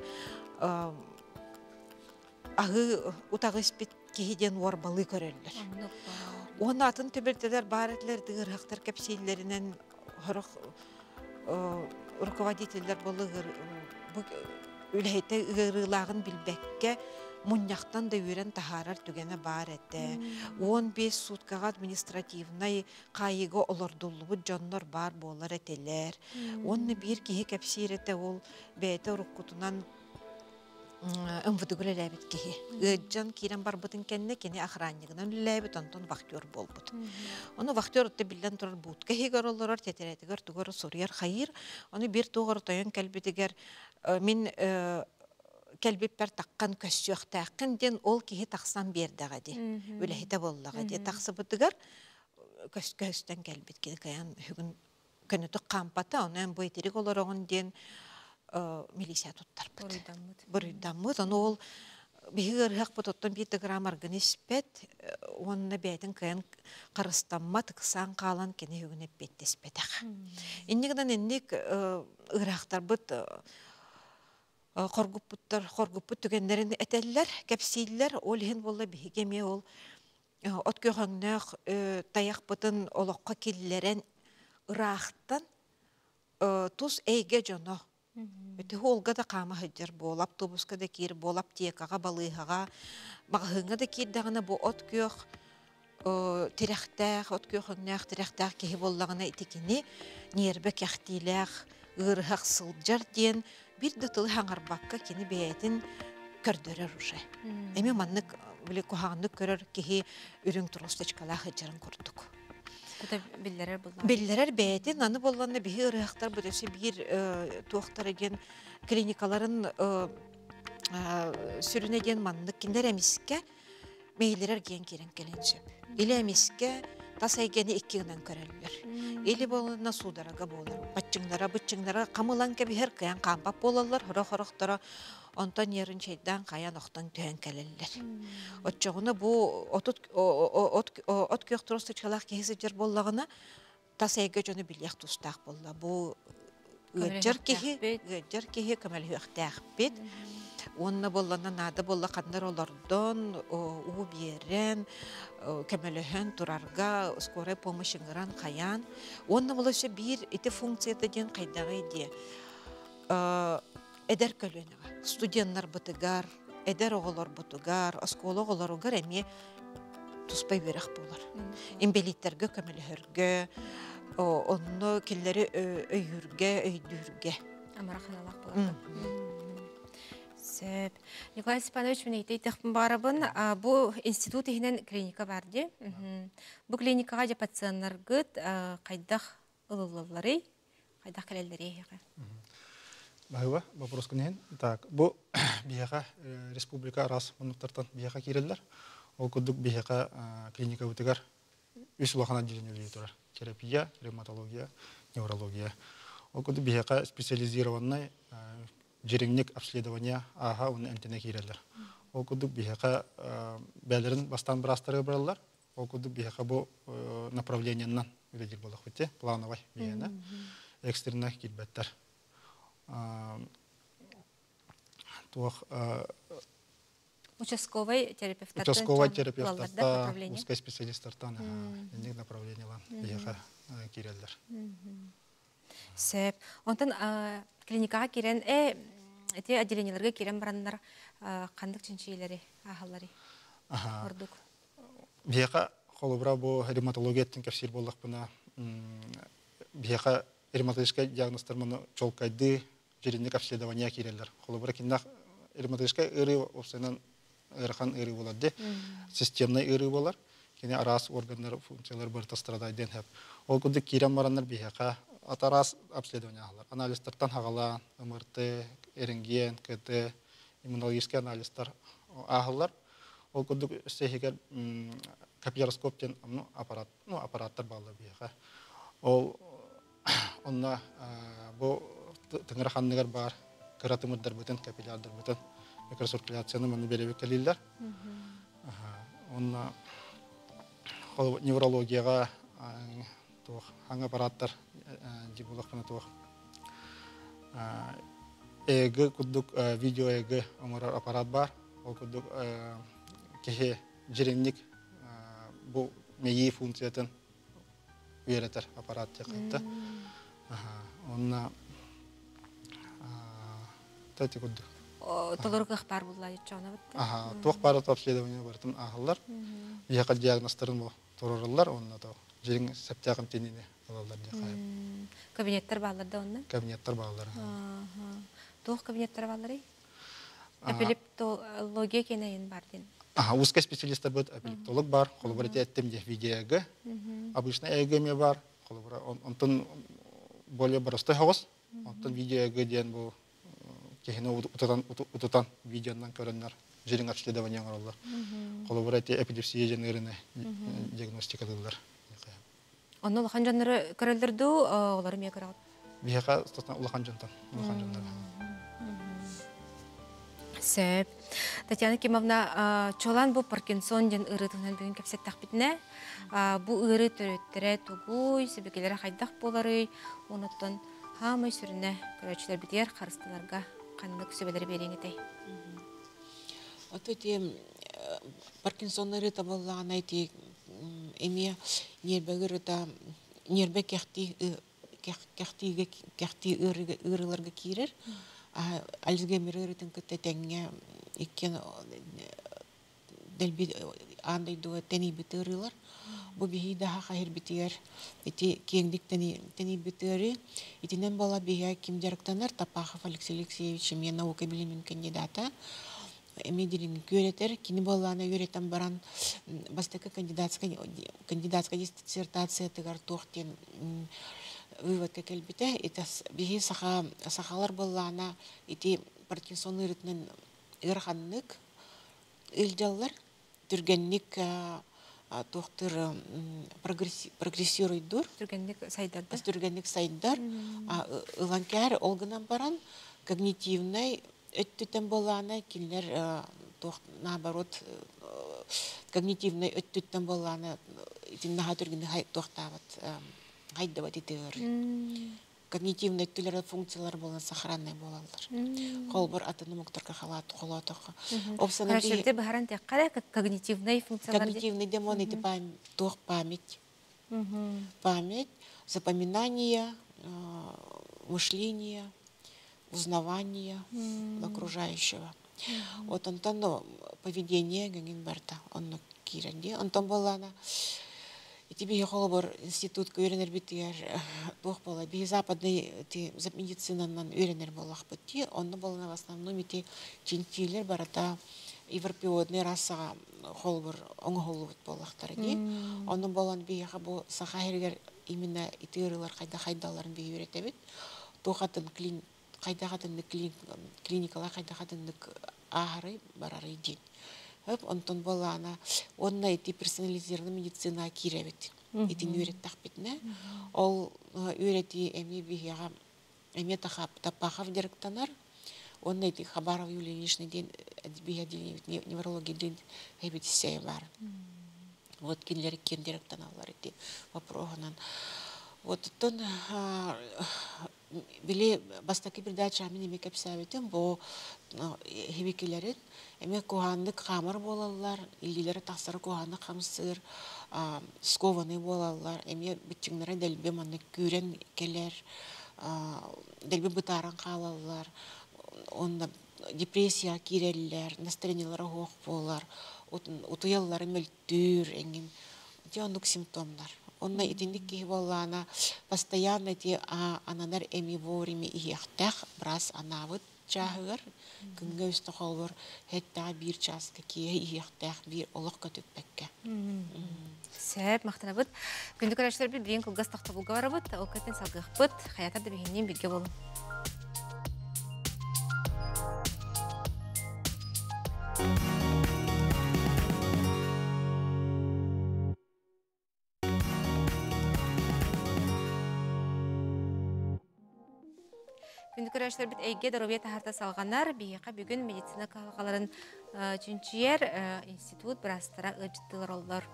Speaker 4: ағы ұтағы іспет кегеден орбалы көрелдер. Оны атын төбіртелер бар етлер дығырғақтар кәпсейлерінен хорық руководителер болы үләйті ғырылағын білбәкке мунняқтан да үйрен тахарар түгені бар әтті. он бес суткаға административнай қайығы олардулығы жоннор бар болар әтелер. Онны бір кейі кәпсер әтті ол бәйті ұрыққытынан ымвыдыгылы ләбіт кейі. Үджан кейрен бар бұтын кәнне кені охраннигынан ләбіт онтон вахтер бол бұд. Оны вахтер ұтты білден тұрар бұд. Кәхегер оларар тәтіретігер тұғыр сұрияр қайыр. Оны бір тұғыр тойын кәлбетігер мен кәлбеппер таққан көссөк таққан ден ол кейі тақсан бердіға де. Өләхеті боллаға де. Тақсы бұдығар көстен кәлбет кені каян хүгін көніті қампаты. Онын бұйтерік олар оғын ден милисия туттар бұд. Бұрыйдамыд. Оны ол бейгі ұрғақ бұд оттан бейті грамм органиспет, онына бәйтін каян қарыстамма тықсан қалан кені хүгін әппеттес бәдіға. Иннегден иннек ұрақтар бұд Қоргуппуттар, қоргуппут түгендерін әтәлілер, кәпсейлілер, ол ең болы бігеме ол от көғаңнақ таяқ бұтын олыққа келілерін ұрақтан тұз әйге жоны. Өте олға да қама хүддер бол, автобусқа да кер, бол, аптекаға, балығаға, мағығыңа да кердіғана бұл от көқ тірәқтәқ, от көғаңнақ тірәқтәқ кеге болағына етекені нербі кәқтейләқ, ұрғақ сылджар ден, bir de tıl hangarбакка кені бәйтін көрдөрөр уже. Эме маннык биле коханнык көрөр кеһи үрүң турустачкалах жарын көрдүк.
Speaker 1: Кута биллерер булла.
Speaker 4: Биллерер бәйтін аны болланны бихи ырыхтар бүдесе бир туактар еген клиникаларын сүрүнеден маннык киндер эмиске мейлерер ген керен келенчеп. Иле эмиске тасайгени иккигинен көрөллөр. Или болына сударага болар. Баччыңдара, быччыңдара камылан кебихер каян кампап болалар, хорох-хорохтара онтан ерин чейдан каян оқтан түйен келеллер. Отчоғына бу от күйіқтірісті чалақ кейсі жер боллағына тасайга жоны білек тұстақ болла. Бу өджер кейі көмәл өқтәқ бет. Онна боллана нады болла қандар олардан, уу берен, кәмеліхен турарға, скорай помощыңыран қаян. Онна болашы бір ити функцияда ден қайдағы иде. Эдер көлініға, студенттар бұтығар, эдер оғылар бұтығар, осколы оғылар оғар әме тұспай берек болар. Имбелиттерге көмеліхерге, онны келлері өйірге, өйдүрге.
Speaker 1: Амараханалақ болады. Сөп. Николай Степанович, мен ейтей тіқпін барабын. Бұл институт егінен клиника барды. Бұл клиникаға де пациенттар ғыд қайдақ ұлылылары, қайдақ кәлелері еға.
Speaker 5: Бағыва, вопрос күнен. Так, бұл бияға республика арас мұнықтартан бияға керелдер. Ол күдік бияға клиника өтігер үш ұлақана деленелі тұрар. Терапия, ревматология, неврология. Ол күдік бияға специализированный жереңнік обследования аға оны әнтіне керелдер. Ол күдік бияға бәлерін бастан бірастыры біралар. Ол күдік бияға бұл направлениянан үледер болақ өте, плановай бияна. Экстерна келбеттер.
Speaker 1: Участковый терапевтардан.
Speaker 5: Участковый терапевтардан, узкий специалисттардан әнек направлениялан бияға керелдер.
Speaker 1: Сөп. Онтан клиникаға керен, әте отделенияларға керен барандар қандық чинчейлері, ағалары ордық?
Speaker 5: Бияға қолыбыра бұл ревматологияттың кәпсер болдық бұна. Бияға ревматологический диагностар мұны чолкайды жеріндік обследования керелер. Қолыбыра кендақ ревматологический ұры опсайынан ұрыған ұры болады. Системный ұры болар. Кені арас органдар, функциялар бұрта страдайден әп. Ол күндік керен барандар бияға атарас обследование алар. Анализтардан хагала, МРТ, рентген, КТ, иммунологический анализтар агылар. Ол күндік стехигер капилляроскоптен аппарат, ну аппараттар балы бияга. Ол онна бу тыңырханныгар бар, кыратымыдар бүтін, капиллярдар бүтін, микроциркуляцияны маны беребек келилер. Онна неврологияга хаң аппараттар дебулах пана тух. Эгэ кудук видео эгэ омар аппарат бар. Ол кудук кехе жереңник бу мейи функциятын үйретер аппарат текетті. Онна тәте кудук.
Speaker 1: толоргах бар булла ячана бит.
Speaker 5: Ага, туох пара обследование бартын ахыллар. Бияка диагностарын бу торораллар, онна то жерин септягым тенине алалар дия.
Speaker 1: Кабинеттер балларда онна.
Speaker 5: Кабинеттер балалар.
Speaker 1: Ага. Туох кабинеттер баллары? Эпилептология кенейин бардин.
Speaker 5: Ага, узкий специалисттер бит, эпилептолог бар, холбар еттем де видеога. Обычно эгеме бар, холбар онтон более простой хогос. Онтон видеога ден бу кехине утутан утутан видеонан көрөннөр жерин обследование алалар. Холбар эти эпилепсия женерine диагностикалар.
Speaker 1: Онно улахан жаннары көрөлдөрдү, олар эмне көрөт?
Speaker 5: Бияка статна улахан жантан, улахан жандар.
Speaker 1: Сөп. Татьяна Кимовна, чолан бу Паркинсон ден ырытынан бүгүн кепсеттак битне. Бу ыры төрөттөрө тугуй, себекелер хайдак болары, оноттон хамы сүрүнө көрөчүлөр битер карыстыларга кандык сөбөлөр береңетей.
Speaker 6: Ототи Паркинсон ырыта боллаган айти эме нербегырыта нербе кехти кехти кехти ырыларга кирер. Альцгеймер ырытын кытта теңге иккен делби андай дуа тени битырылар. Бу бихи daha хайыр битер. Ити кеңдик тени тени битери. Итинен бала бия кимдерктанар Тапахов Алексей Алексеевич мен наука билимин кандидата. Эмедилин көретер, кини баланы өретен баран бастакы кандидатская кандидатская диссертация тыгар тохтен выводка келбите, это бихи саха сахалар баллана ити Паркинсон ырытнын ырханнык илдаллар түргенник доктор прогрессирует дур
Speaker 1: Түргенник сайдар.
Speaker 6: Түргенник сайдар ыланкар олгынан баран когнитивный өттүтен баллана киллер наоборот когнитивный өттүтен баллана итиннаха түргенник тохтабат хайдабат итер. Когнитивный түлер функциялар болан сохранный болалар. Холбор атономукторка халат холотоха.
Speaker 1: Опсана би бахаран теккара когнитивный функциялар.
Speaker 6: Когнитивный демон это тох память. Память, запоминание, мышление, узнавание окружающего. Вот Антон поведение Гангенберта, он киранди, Антон Балана. И тебе я холбор институт куренер битер бог была би западный ти медицина нан уренер болах бити, он был на основном эти чинтилер барата европеодный раса холбор он холбор болах таради. Он был би я бу сахайргер именно итырылар кайда хайдаларын би уретебит. Тохатын клин кайда хатын клиникалар кайда хатын ахры барары дин. Антон Балана, он на эти персонализированная медицина киревит. Эти нюрет так битне. Ол юрети эми бихяга эми тахап тапахав директорар. Он на эти хабаров юлинишный день бихадили неврологии день хебит севар. Вот кинлер кен директоралар эти вопросынан. Вот тон били бастаки передача амини мекеп сабитем бо хибикилерин эме куханнык камыр болалар, илилери тасары куханнык камсыр, скованный болалар, эме битчиңнары делбе манны күрен келер, делбе бытаран калалар, онда депрессия киреллер, настроениялары хоқ болар, утуяллары мөлтүр, эңин, диондук симптомдар. Онна итиндик ки боллана постоянно ти ананар эми вовремя ихтах брас анавыт чагыр күнгө үстө холбор хетта бир час какие ихтах бир олох көтөппекке.
Speaker 1: Сәп мактанабыт. Күндүк көрәшләр бир бирин кылгас тахта булга барабыт, ол кеттен салгыхпыт, хаята да бигеннен бирге болун. Күндүк көрәшләр бит әйге дәробия тахарта салганнар, бияка бүгүн медицина калгаларын чүнчүер институт брастара ыжыттылар оллар.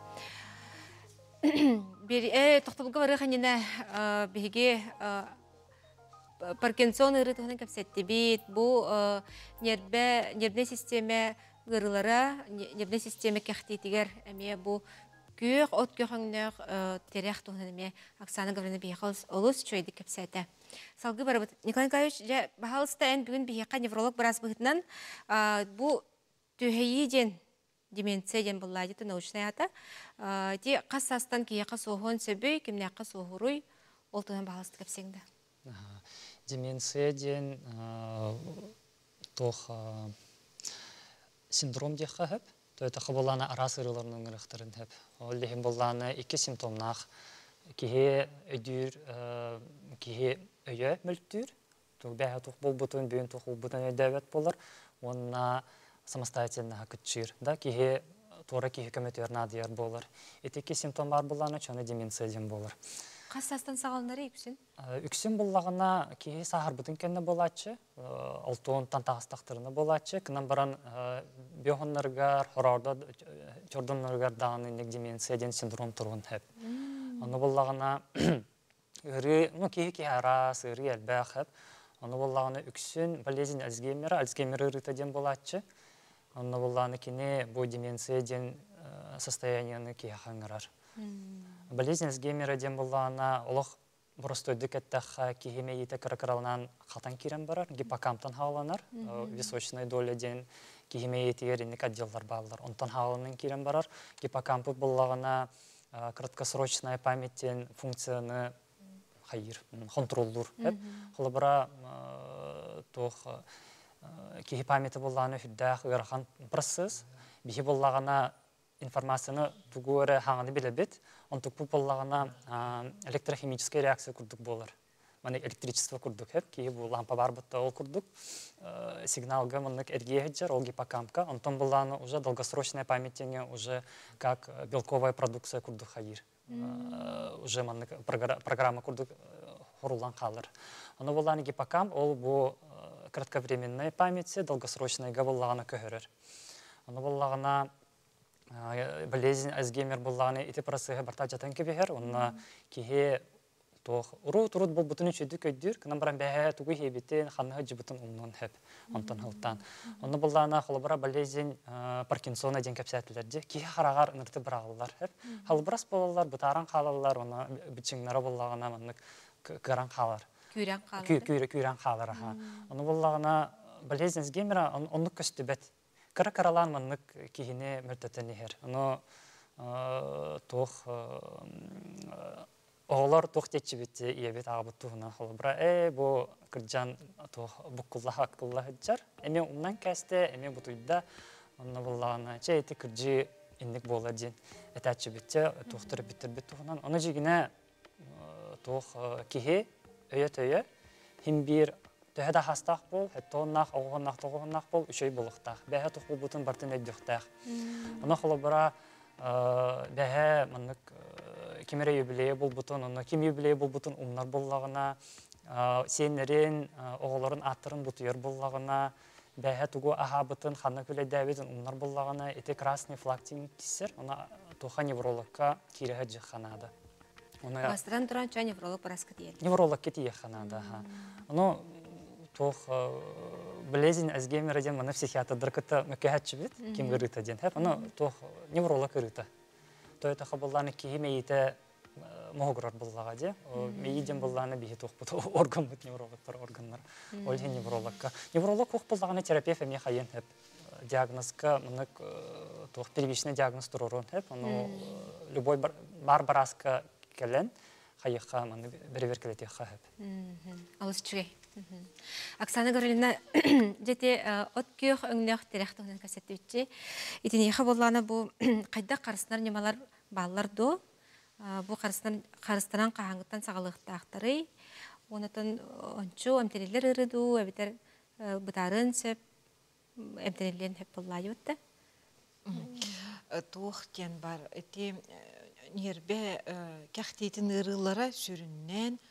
Speaker 1: Бир э токтолго бары ханина биге Паркинсон ырытыгын кепсетти бит. Бу нерве нервный система гырылара, нервный система кехтитигер эме бу Күйөх, от күйөхіңнөк терек туғынымен Оксана Гавриловна бейхалыс олыс чөйді кепсәті. Салғы бар бұд. Николай Николаевич, бағалысты ән бүгін бейхқа невролог біраз бұғытынан бұл түйхейі ден деменция ден бұллайды ты научный ата. Де қасастан кейеқа соғын сөбей, кемнеққа соғыруй, ол тұғын бағалысты кепсеңді.
Speaker 7: Деменция ден тоқ синдром деққа хөп. Тойта қабыланы арас ырыларының ұрықтырын хөп. Ол дегін бұлланы екі симптомнақ кеге өдір, кеге өйе мүлттір. Бәйі тұқ бұл бұтын, бүйін тұқ бұл бұтын өйдәвет болыр. Онына самостоятельно күтшір. Кеге тура кеге көметерін адияр болыр. Етекі симптом бар бұлланы чөні деменция ден болыр.
Speaker 1: Қастастан сағалынары үксін?
Speaker 7: Үксін бұллағына кейі сағыр бұтын кәнді болатшы, алтуын тантағыстақтырыны болатшы, кінан баран биохонларғар, хорарда чордонларғар дағының деменцияден синдром тұрғын әп. Оны бұллағына кейі кейі арас, үрі әлбәқ әп. Оны бұллағына үксін болезін Альцгеймері, Альцгеймері ұрытаден болатшы. Оны бұллағына кене бұл деменцияден состоянияны кейі қаңырар. Болезнь Альцгеймера ден боллағына олық бұрыстойдық әттәққа кехемейті кірі-кіралынан қалтан керен барар, гиппокамптан хауланар, височной доля ден кехемейті ерінік отделлар балылар. Онтан хауланын керен барар, гиппокампы боллағына краткосрочная памяттен функцияны қайыр, контролдур. Қолы бұра кехе памяті боллағына хүддәқ ғырған процесс, бейі боллағына информацияны тугуары хаңаны білі бет, он тұқ бұл болағына электрохимическая реакция күрдік болар. Маны электричество күрдік хеп, кейі бұл лампа бар бұтта ол күрдік. Сигналға мұнық әрге хеджер, ол гиппокампка. Онтан болағына уже долгосрочная памятение, уже как белковая продукция күрдік хайыр. Уже мұнық программа күрдік хорулан қалыр. Оны болағына гиппокамп, ол бұл кратковременная памяти, долгосрочная болағына көхірір. Оны болағына болезнь Альцгеймер боллағаны ити процессы барта жатан кебехер, онна кихе тоқ урут-урут бол бұтын үшеді көйдір, кінан баран бәхе тугу хебеттен қанығы жібітін ұмнын хеп, онтан ғылттан. Онна боллағына қолыбыра болезнь Паркинсона ден кәпсәтілерде, кихе қарағар ұнырты бірағылар хеп. Қалыбырас болалар, бұтаран қалалар, оны бүтчіңнары боллағына мұнық кыран қалар.
Speaker 1: Күйрен қалар.
Speaker 7: Күйрен қалар. Оны боллағына болезнь Альцгеймера онық көсті бәт. Кара-каралан маннык кихине мөртөтен ихер. Оно тоқ оғылар тоқ тетші бітті иебет ағабыт туғынан қолы. Бұра, әй, бұл кірджан тоқ бұққыллаға аққыллаға жар. Әме ұмнан кәсті, әме бұтыйда, оны болағына, чә еті кірджі иннік болар ден. Әтәтші бітті, тоқтыры біттір біт туғынан. Оны жегіне тоқ кихе, өйет-өйе, хим бір Төһәдә хастақ бол, хәттоннақ, оғыннақ, тоғыннақ бол, үшей болықтақ. Бәхә тұқ бұл бұтын бартын әддіқтақ. Оны қолы бұра бәхә мұнық кемері юбилейі бұл бұтын, оны кем юбилейі бұл бұтын ұмнар боллағына, сенерін, оғыларын аттырын бұтыйыр боллағына, бәхә тұғы аға бұтын, қанна көлі дәветін ұмнар боллағына, еті красный флаг теңі тесер, оны тұға неврологқа кереғі жаққанады.
Speaker 1: Бастыран тұран ча невролог барасқы дейін?
Speaker 7: Невролог кеті еққанады. Тоқ болезнь Альцгеймера ден мұны психиатрдыр күтті мүкәхәтші бет, кем ғырыта ден. Оны тоқ невролог ғырыта. Тойта қабылланы кейі мейті мұғырар боллаға де. Мейден болланы бейі тоқ бұты орган бұт неврологтар органлар. Ольге неврологқа. Невролог қоқ боллағаны терапия фәме қайын әп. Диагнозқа мұнық тоқ первичный диагноз тұрырын әп. Любой бар-барасқа кәлін қайыққа мұны бірі-біркелеті қа әп.
Speaker 1: Алыс чүгей. Оксана Гавриловна, жете от күйөх өңнеқ теректігінен кәсетті өтче. Итінеқі болғаны бұл қайда қарысынар немалар балылар до. Бұл қарыстаран қағаңғыттан сағалықты ақтары. Онытын ончу әмтерелер ұрыду, әбетер бұтарын сөп, әмтерелерін әп боллайы өтті.
Speaker 4: Туық кен бар. Әте нербе кәқтейтін ұрылары сүріннен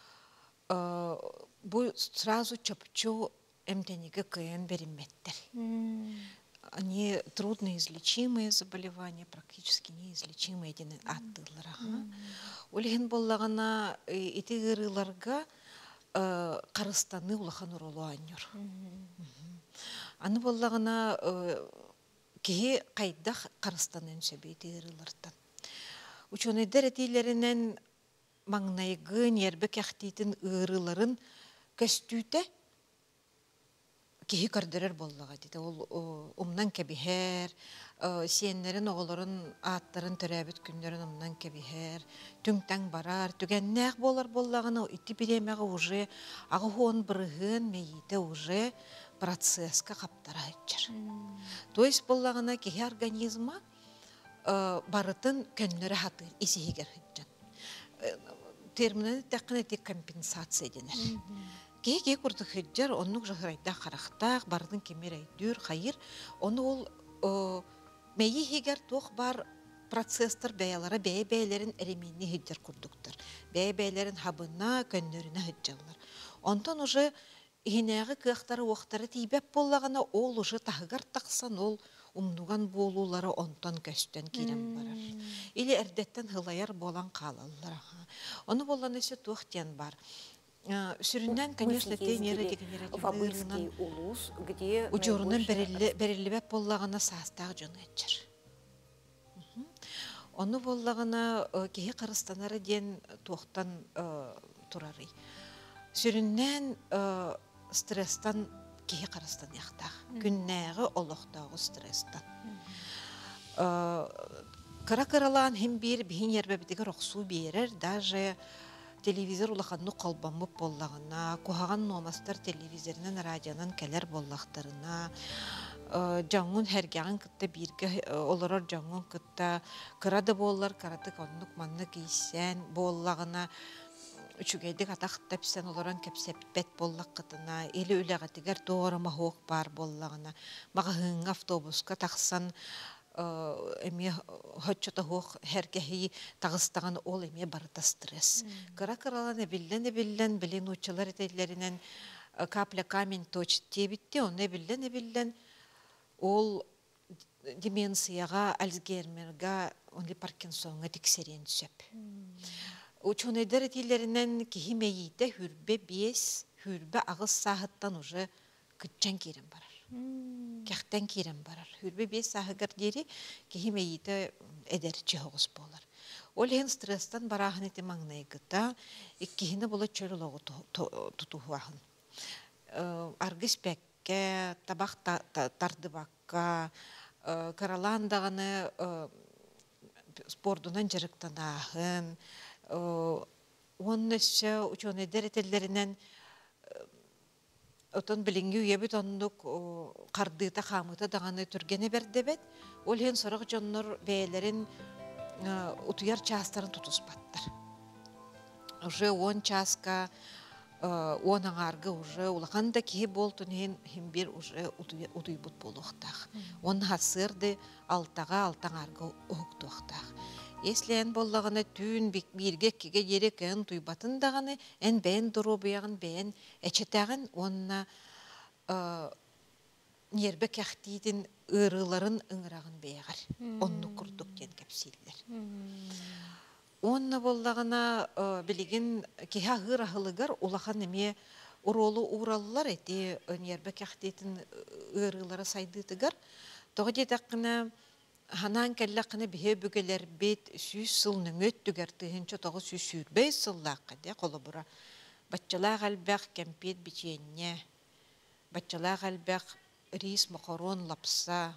Speaker 4: бұл сразу чөпчу эмтенеге кыян береметтер. Они трудноизлечимые заболевания, практически неизлечимые дені аттылар. Олеген боллағана ити ғырыларға қарыстаны улахан уролу аньыр. Аны боллағана кеге қайдақ қарыстанын сөбе ити ғырылардан. Ученыйдар этилеринен маңнайгы нербе кәхтитин ырыларын көстүйте кихи көрдөрөр боллага дейді. Ол умнан кәбихер, сиеннерин оғыларын аттарын төрәбіт күндерін умнан кәбихер, түңтәң барар, түгеннәк болар боллаганы ити биремеға уже ағы хуон бұрығын мейіті уже процесска қаптара айтчар. То есть боллагына кихи организма барытын көннөрі хатыр, исихигер хыджан. Терминен тәқін әтек компенсация денер. Кей-кей күрді хыджар, онның жағырайда қарақтақ, бардың кемер әйдүр, қайыр, оны ол мәйі хигер тоқ бар процесстер бәялары бәй-бәйлерін әременіне хыджар күрдіктір. Бәй-бәйлерін хабына, көннөріне хыджалар. Онтан уже хинәғы кықтары оқтары тейбәп болағына ол уже тағығар тақсан ол умнуган болулары онтан көстен керем барар. Или әрдеттен хылайар болан қалалар. Оны болан өсі тоқтен бар. Сүріннен, конечно, те нері дегенеративный
Speaker 8: улус, где
Speaker 4: учорунан берілібәп болағына састағы жоны әтчір. Оны болағына кеге қарыстанары ден тоқтан тұрары. Сүріннен стресстан кеге қарыстан яқтақ. Күннәғы олықтағы стресстан. Кыра-кыралан хем бер бейін ербәбітігі роқсу берер, даже телевизор улақанны қолбамып боллағына, кухаған номастар телевизорынан, радионан кәлер боллақтарына, жаңын әргеғын күтті бірге оларар жаңын күтті кырады боллар, караты коннық манны кейсен боллағына, үчүгейдік атақытта пісен оларан кәпсеппет боллақ қытына, елі үләғатігер тоғырыма хоқ бар боллағына, мағығың автобусқа тақсан эме хоччота хоқ әркәхи тағыстаған ол эме барыта стресс. Кыра-кыралан әбілден әбілден білен ұчылар етелерінен капля камень точит тебітте, оны әбілден әбілден ол деменцияға, Альцгеймерға, онли Паркинсонға тексерен сөп. Ученыйдар етелерінен кехимейді хүрбе бес, хүрбе ағыз сағыттан уже күтчен керен барар. Кәқтен керен барар. Хүрбе бес сағығыр дері кехимейді әдәрчі хоғыз болар. Ол ең стресстан барағын еті маңнайғыда, еккехіні бола чөрі лоғы тұтуғағын. Арғыз бәкке, табақ тарды баққа, караландағыны спордунан жырықтанағын, оның өсі ученыйдар етелерінен отон білінгі үйебіт оннық қардыта қамыта дағаны түргені бердебет, ол ең сұрық жонныр бәйлерін ұтуяр частарын тұтыспаттыр. Уже он часка, он аңарғы уже улақанда кей болтын ең бір уже ұтуйбұт болуқтақ. Он хасырды алтаға алтаңарғы ұқтуқтақ. Если ән боллағына түйін бірге кеге ерек ән туйбатын дағаны, ән бәйін дұру бұяғын бәйін әчетәғін, онына нербе кәқтейдің ұрыларын ұңырағын бәйіғар. Онны күрдік кен кәпсейлер. Онына боллағына білеген кеға ғыр ағылығар улақан әме ұролы ұралылар әте нербе кәқтейдің ұрылары сайдытығар. Тоғы дедіқіна Ханан кәлләқіні бе бүгелер бет сүйіс сылның өттігер тұхынчы тоғы сүйіс сүйірбей сыллаққа де қолы бұра. Батчалақ әлбәқ кәмпет бітенне, батчалақ әлбәқ рис, макарон, лапса,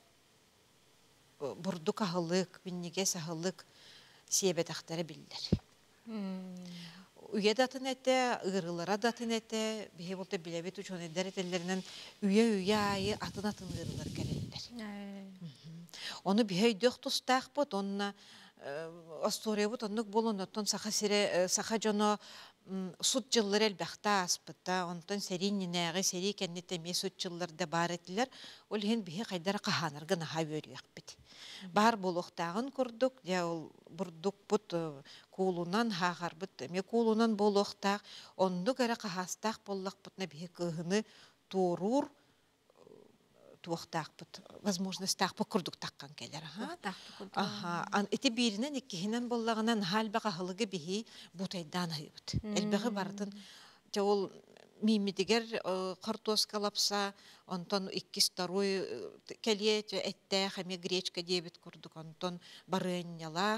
Speaker 4: бұрдық ағылық, біннеге сағылық себет ақтары білдер. Үйе датын әті, ұғырылыра датын әті, бе болты білебет ученыйдар әтелерінен үйе-үйе айы атын-атын ұғырылыр кәрелдер. Оны бе өйдіқ тұстақ бұд, онына астория бұд, онық болын, оттан сақа жоны сұт жыллар әлбәқта аспыта, онтан сәрейін нәғі, сәрей кәннеті ме сұт жылларда бар әтілер, ол ең бе қайдара қағанырғы наға өріяқ біт. Бар болуқтағын көрдік, бұрдық бұд кулунан хағар бұд, ме кулунан болуқтақ, ондық әрі қағастақ болуқ бұдна бе кығыны торур, туақтақ бұд, возможностақ бұд күрдік таққан келер. Эти бірінен, еккігінен болуғынан халбаға ғылығы бейі бұтайдан ғайбыд. Әлбәғі бардың, ол мимедігер қартоска лапса, онтон иккис второй келе әттәқ, әме гречка дебет күрдік, онтон барынялақ,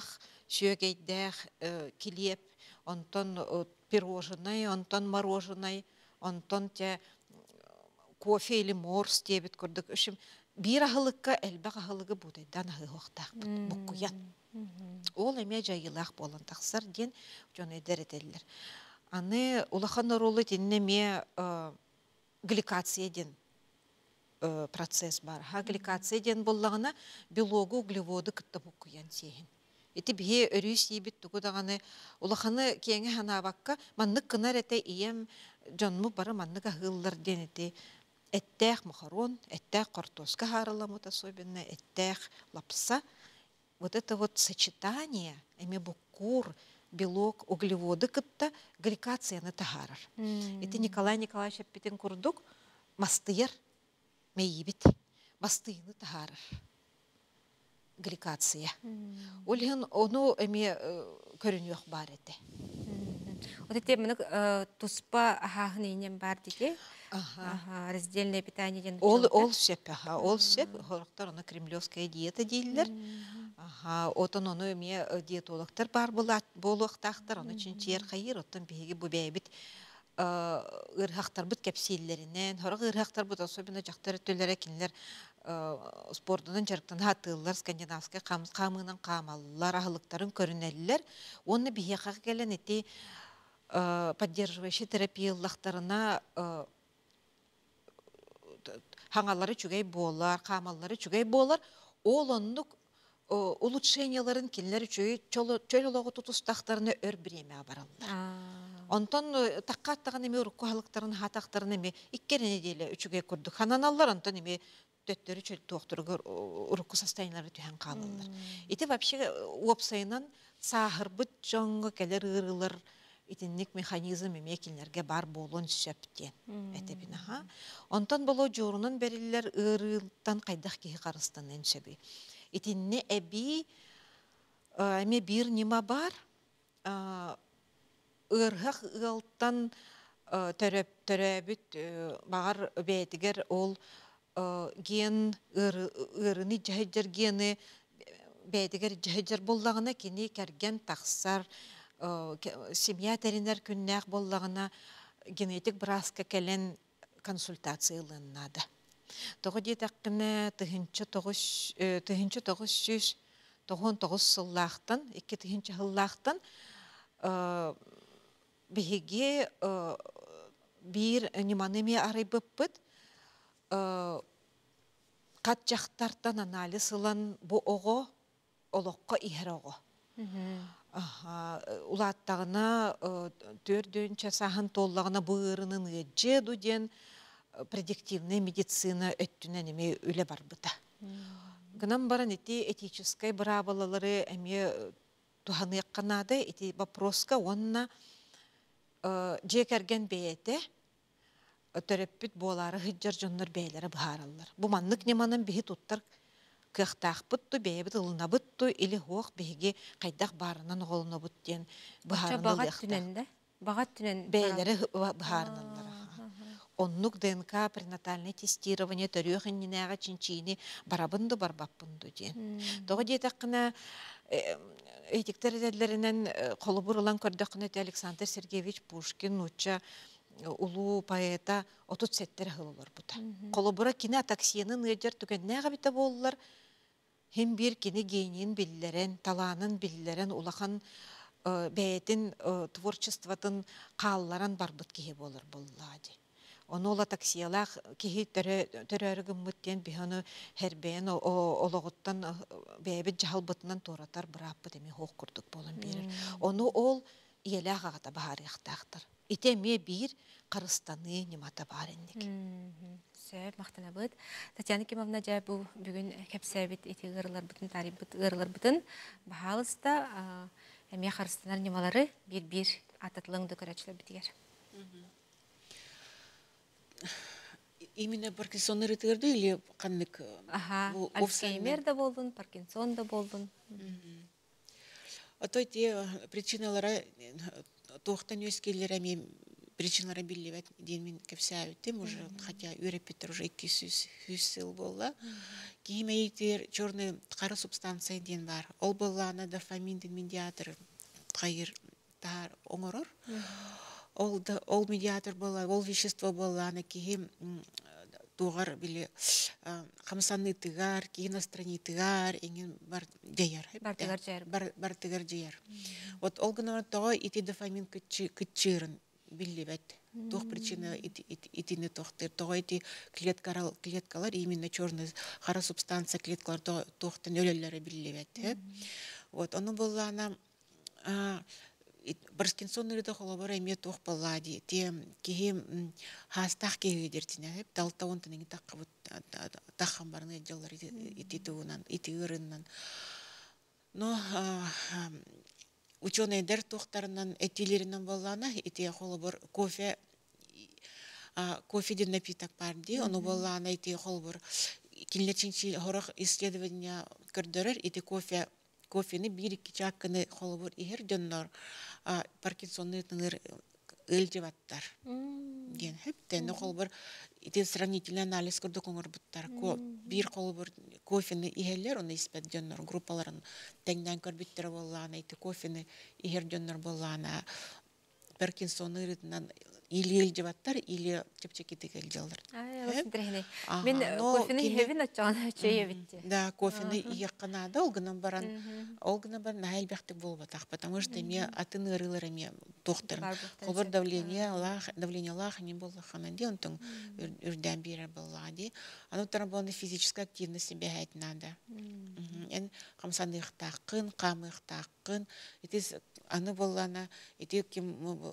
Speaker 4: сүйөгейдәх килеп, онтон пирожный, онтон мороженый, онтон те кофе или морс дебит көрдік. Үшім, бір ағылыққа әлбәқ ағылығы бұдайдан ағы оқтақпыд, бұққуян. Ол әме жайылақ болын тақсар ден жоны дәретелілер. Аны улахан оролы денеме гликация ден процесс бар. Ха гликация ден боллағына белогы углеводы кітті бұққуян сейін. Эти бие өрүс ебит тугудаганы улаханы кеңе ханабакка маннык кынар эте ием жонму бары манныга хыллар денети эттэх махарон, эттэх картошка харыламут особенно, эттэх лапса. Вот это вот сочетание, эми букур, белок, углеводы кытта гликация на тахарар. Это Николай Николаевич Петин курдук мастыер мейбит, мастыйны тахарар. Гликация. Ольгин ону эми көрүнүк бар эте.
Speaker 1: Вот эти мынык туспа ахагнынен бар диде. Ага, раздельное питание ден.
Speaker 4: Ол ол сеп, ага, ол сеп, хорактар аны кремлевская диета дейлер. Ага, отон ону эми диетологтар бар булат, болуктактар, аны чинчер хайыр, оттан биги бу бейбит ырхактар бут кепсиллеринен, хорак ырхактар бут особенно жактар төллөр кинлер спортунан жарктан хатылар скандинавская камынан камаллар ахылыктарын көрүнеллер. Оны бияка келен эти поддерживающий терапиялыктарына хаңалары чүгей болар, камаллары чүгей болар. Ол оннук улучшенияларын кинлер чөй чөлөлөгө тутустактарына өр биреме бараллар. Онтон таккаттаган эми урукку халыктарын хатактарын эми иккере неделе үчүгө көрдүк. Хананаллар онтон эми төттөрү чөл доктурга урукку состояниялары түһән калалар. Ити вообще опсайынан сахарбыт жоңго келер ырылар итинник механизм эмекинлерге бар болон сөптен. Этебин аха. Онтон боло жорунан берилер ырылтан кайдак ки карыстанын сөбү. Итинне эби эме бир нима бар. Ырхак ылтан төрөп төрөбүт багар бетигер ол ген ырыны жайжар гені бәдігер жайжар боллағына кені кәрген тақсар семья тәрінер күннәқ боллағына генетик браска кәлен консультациялынады. Тоғы детаққыны тұхынчы тоғыз сүз тоғын тоғыз сыллақтан, екі тұхынчы хыллақтан бігеге бір неманеме арай бұппыд кат жақтартан анализ ылан бу оғы олыққа ихер оғы. Улаттағына төрдөн часахан толлағына бұғырының өджі дуден предиктивный медицина өттінен еме өлі бар бұта. Гынан баран эти этическай бұрабалалары әме туханы қанады, эти вопроска онна жекерген бейеті төрөппүт болары хыджар жоннор бейлері бұхаралар. Бұ маннык неманын бейі туттар кықтақ бұтты, бейбіт ылына бұтты, или хоқ бейге қайдақ барынан оғылына бұттен бұхараны лықтақ.
Speaker 1: Бағат түнен
Speaker 4: бейлері бұхарыналар. Оннук ДНК пренатальный тестирование төрөхін ненеға чинчини барабынды барбаппынды ден. Тоғы детаққына этиктер эдерлерінен қолы бұрылан көрдіқіне Александр Сергеевич Пушкин уча улуу поэта отут сеттер хылылар бута. Колобура кине атаксиянын ыжар түгеннәгә бите боллар. Хем бир кине генин биллерен, таланын биллерен, улахан бәйтин творчествотын калларан барбыт кие болар боллады. Оны ола таксиялах кие төрөргүм мыттен биханы хербен ологоттан бәйбит жахалбытынан торатар быраппы деме хок курдук болон берер. Оны ол иелах агата бахар яктактыр. Ите ме бир Қарыстаны немата барынник.
Speaker 1: Сөп, мақтана бұд. Татьяна Кимовна жа бұл бүгін кәпсәбет еті ғырлар бұтын, тарих ғырлар бұтын. Бағалыста әме Қарыстанар немалары бір-бір ататылыңды көрәчілер бітігер.
Speaker 6: Именно Паркинсон рытырды или қаннык?
Speaker 1: Аха, Альцгеймер да болдың, Паркинсон да болдың.
Speaker 6: А то те причиналары тоқтан өскелер әме причиналары билебет ден мен кепсәбиттем уже, хотя үйрәппеттер уже икки жүз сыл болла. Киймейтер черный кара субстанция ден бар. Ол болланы дофамин медиатор кайыр тар оңорор. Ол да ол медиатор болла, ол вещество болланы кийим тугар биле камсанны тыгар, кийин астрани тыгар, эңин бар дияр.
Speaker 1: Бар тыгар жер.
Speaker 6: Бар бар тыгар жер. Вот ол гына того ити дофамин кытчырын биллебет. Тух причина итини тохтер. Того ити клеткалар, клеткалар именно черный кара субстанция клеткалар тохтен өлелләре биллебет. Вот оно было она Паркинсон да холобар эме тох баллади. Те кихим хастах кегедертине. Талтаун тенең таккыбыт тахам барны жаллар ити туунан, ити ырыннан. Но ученыйдар тохтарынан этилеринен боллана, ити холобар кофе кофеден напиток барди. Оно боллана ити холобар кинлечинчи хорох исследования көрдөрөр, ити кофе кофені бір-екі чакканы холобур ихер жоннор Паркинсонны тыңыр ылжыбаттар. Ден хептен холобур ити сравнительный анализ көрді көңір бұттар. Бір холобур кофені ихерлер, оны испет жоннор группаларын тәңнен көрбіттер боллана, ити кофені ихер жоннор боллана. Паркинсонны рытынан или ылжыбаттар, или чепчекеті келжалдар.
Speaker 1: Мен кофені хевин атчағаны чөйе бітті.
Speaker 6: Да, кофені иеққанада, олғынан баран, олғынан баран әлбәқтік болып атақ, потому что мен атын ырылары мен тоқтырын. Қолбыр давление Аллах не болды қананде, онтың үрден бері болады. Ануттарын болында физическая активность себе әйт надо. Ен қамсаны иқтақын, қамы иқтақын, аны болана, ити кем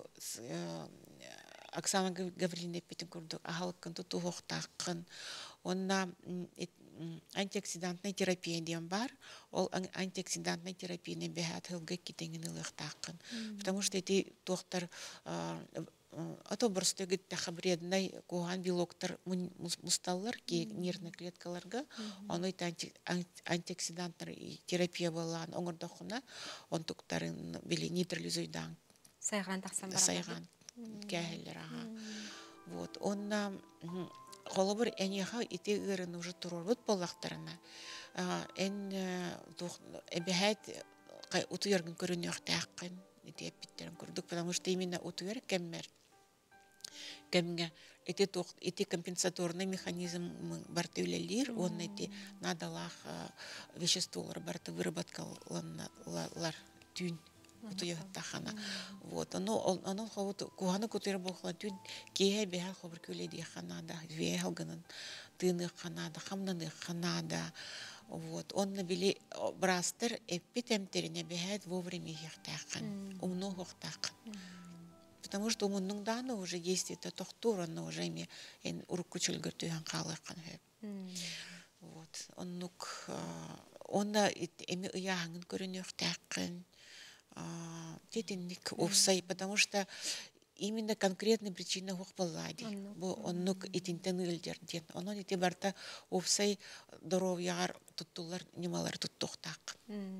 Speaker 6: Оксана Гавриловна петен көрдік, ағалықын тұту оқтақын. Онна антиоксидантный терапия дем бар, ол антиоксидантный терапияны бәхәт хылғы кетеңін ылықтақын. Потому что эти тоқтар ато бұрстығыт тәхабреднай коған белоктар мұсталлар ке нервный клеткаларға, оны антиоксиданттар терапия болған оңырдақына, он тұқтарын білі нейтрализуйдан.
Speaker 1: Сайған тақсан барады.
Speaker 6: Сайған кәхелер аға. Вот, онна қолыбыр әнеға ите ғырын уже тұрорбыт болақтарына. Ән әбәхәт ұтуярғын көріне өқтәққын, ите әппеттерін көрдік, потому что именно ұтуяр кәммер. Кәмге ите компенсаторный механизм барты үлелер, он ите надалақ веществолар барты выработкалар түйін. Тахана. Вот, оно оно хавут кухана кутер бохла тюд кие бехал хабр куледи ханада, вехал ганан тыны ханада, хамнаны ханада. Вот, он набили брастер эпитемтерине бехает вовремя ихтахан, умно хохтахан. Потому что умның даны уже есть это тохтура, но уже ими эн уркучулгар түйхан қалыққан хэп. Вот, он нук онда эми ыяхаңын көріне ихтахан. Тетенник овсай, потому что именно конкретная причина хохпалади. Он нук итинтен ылдер ден. Он он ите барта овсай здоровьяр туттулар немалар туттохтак.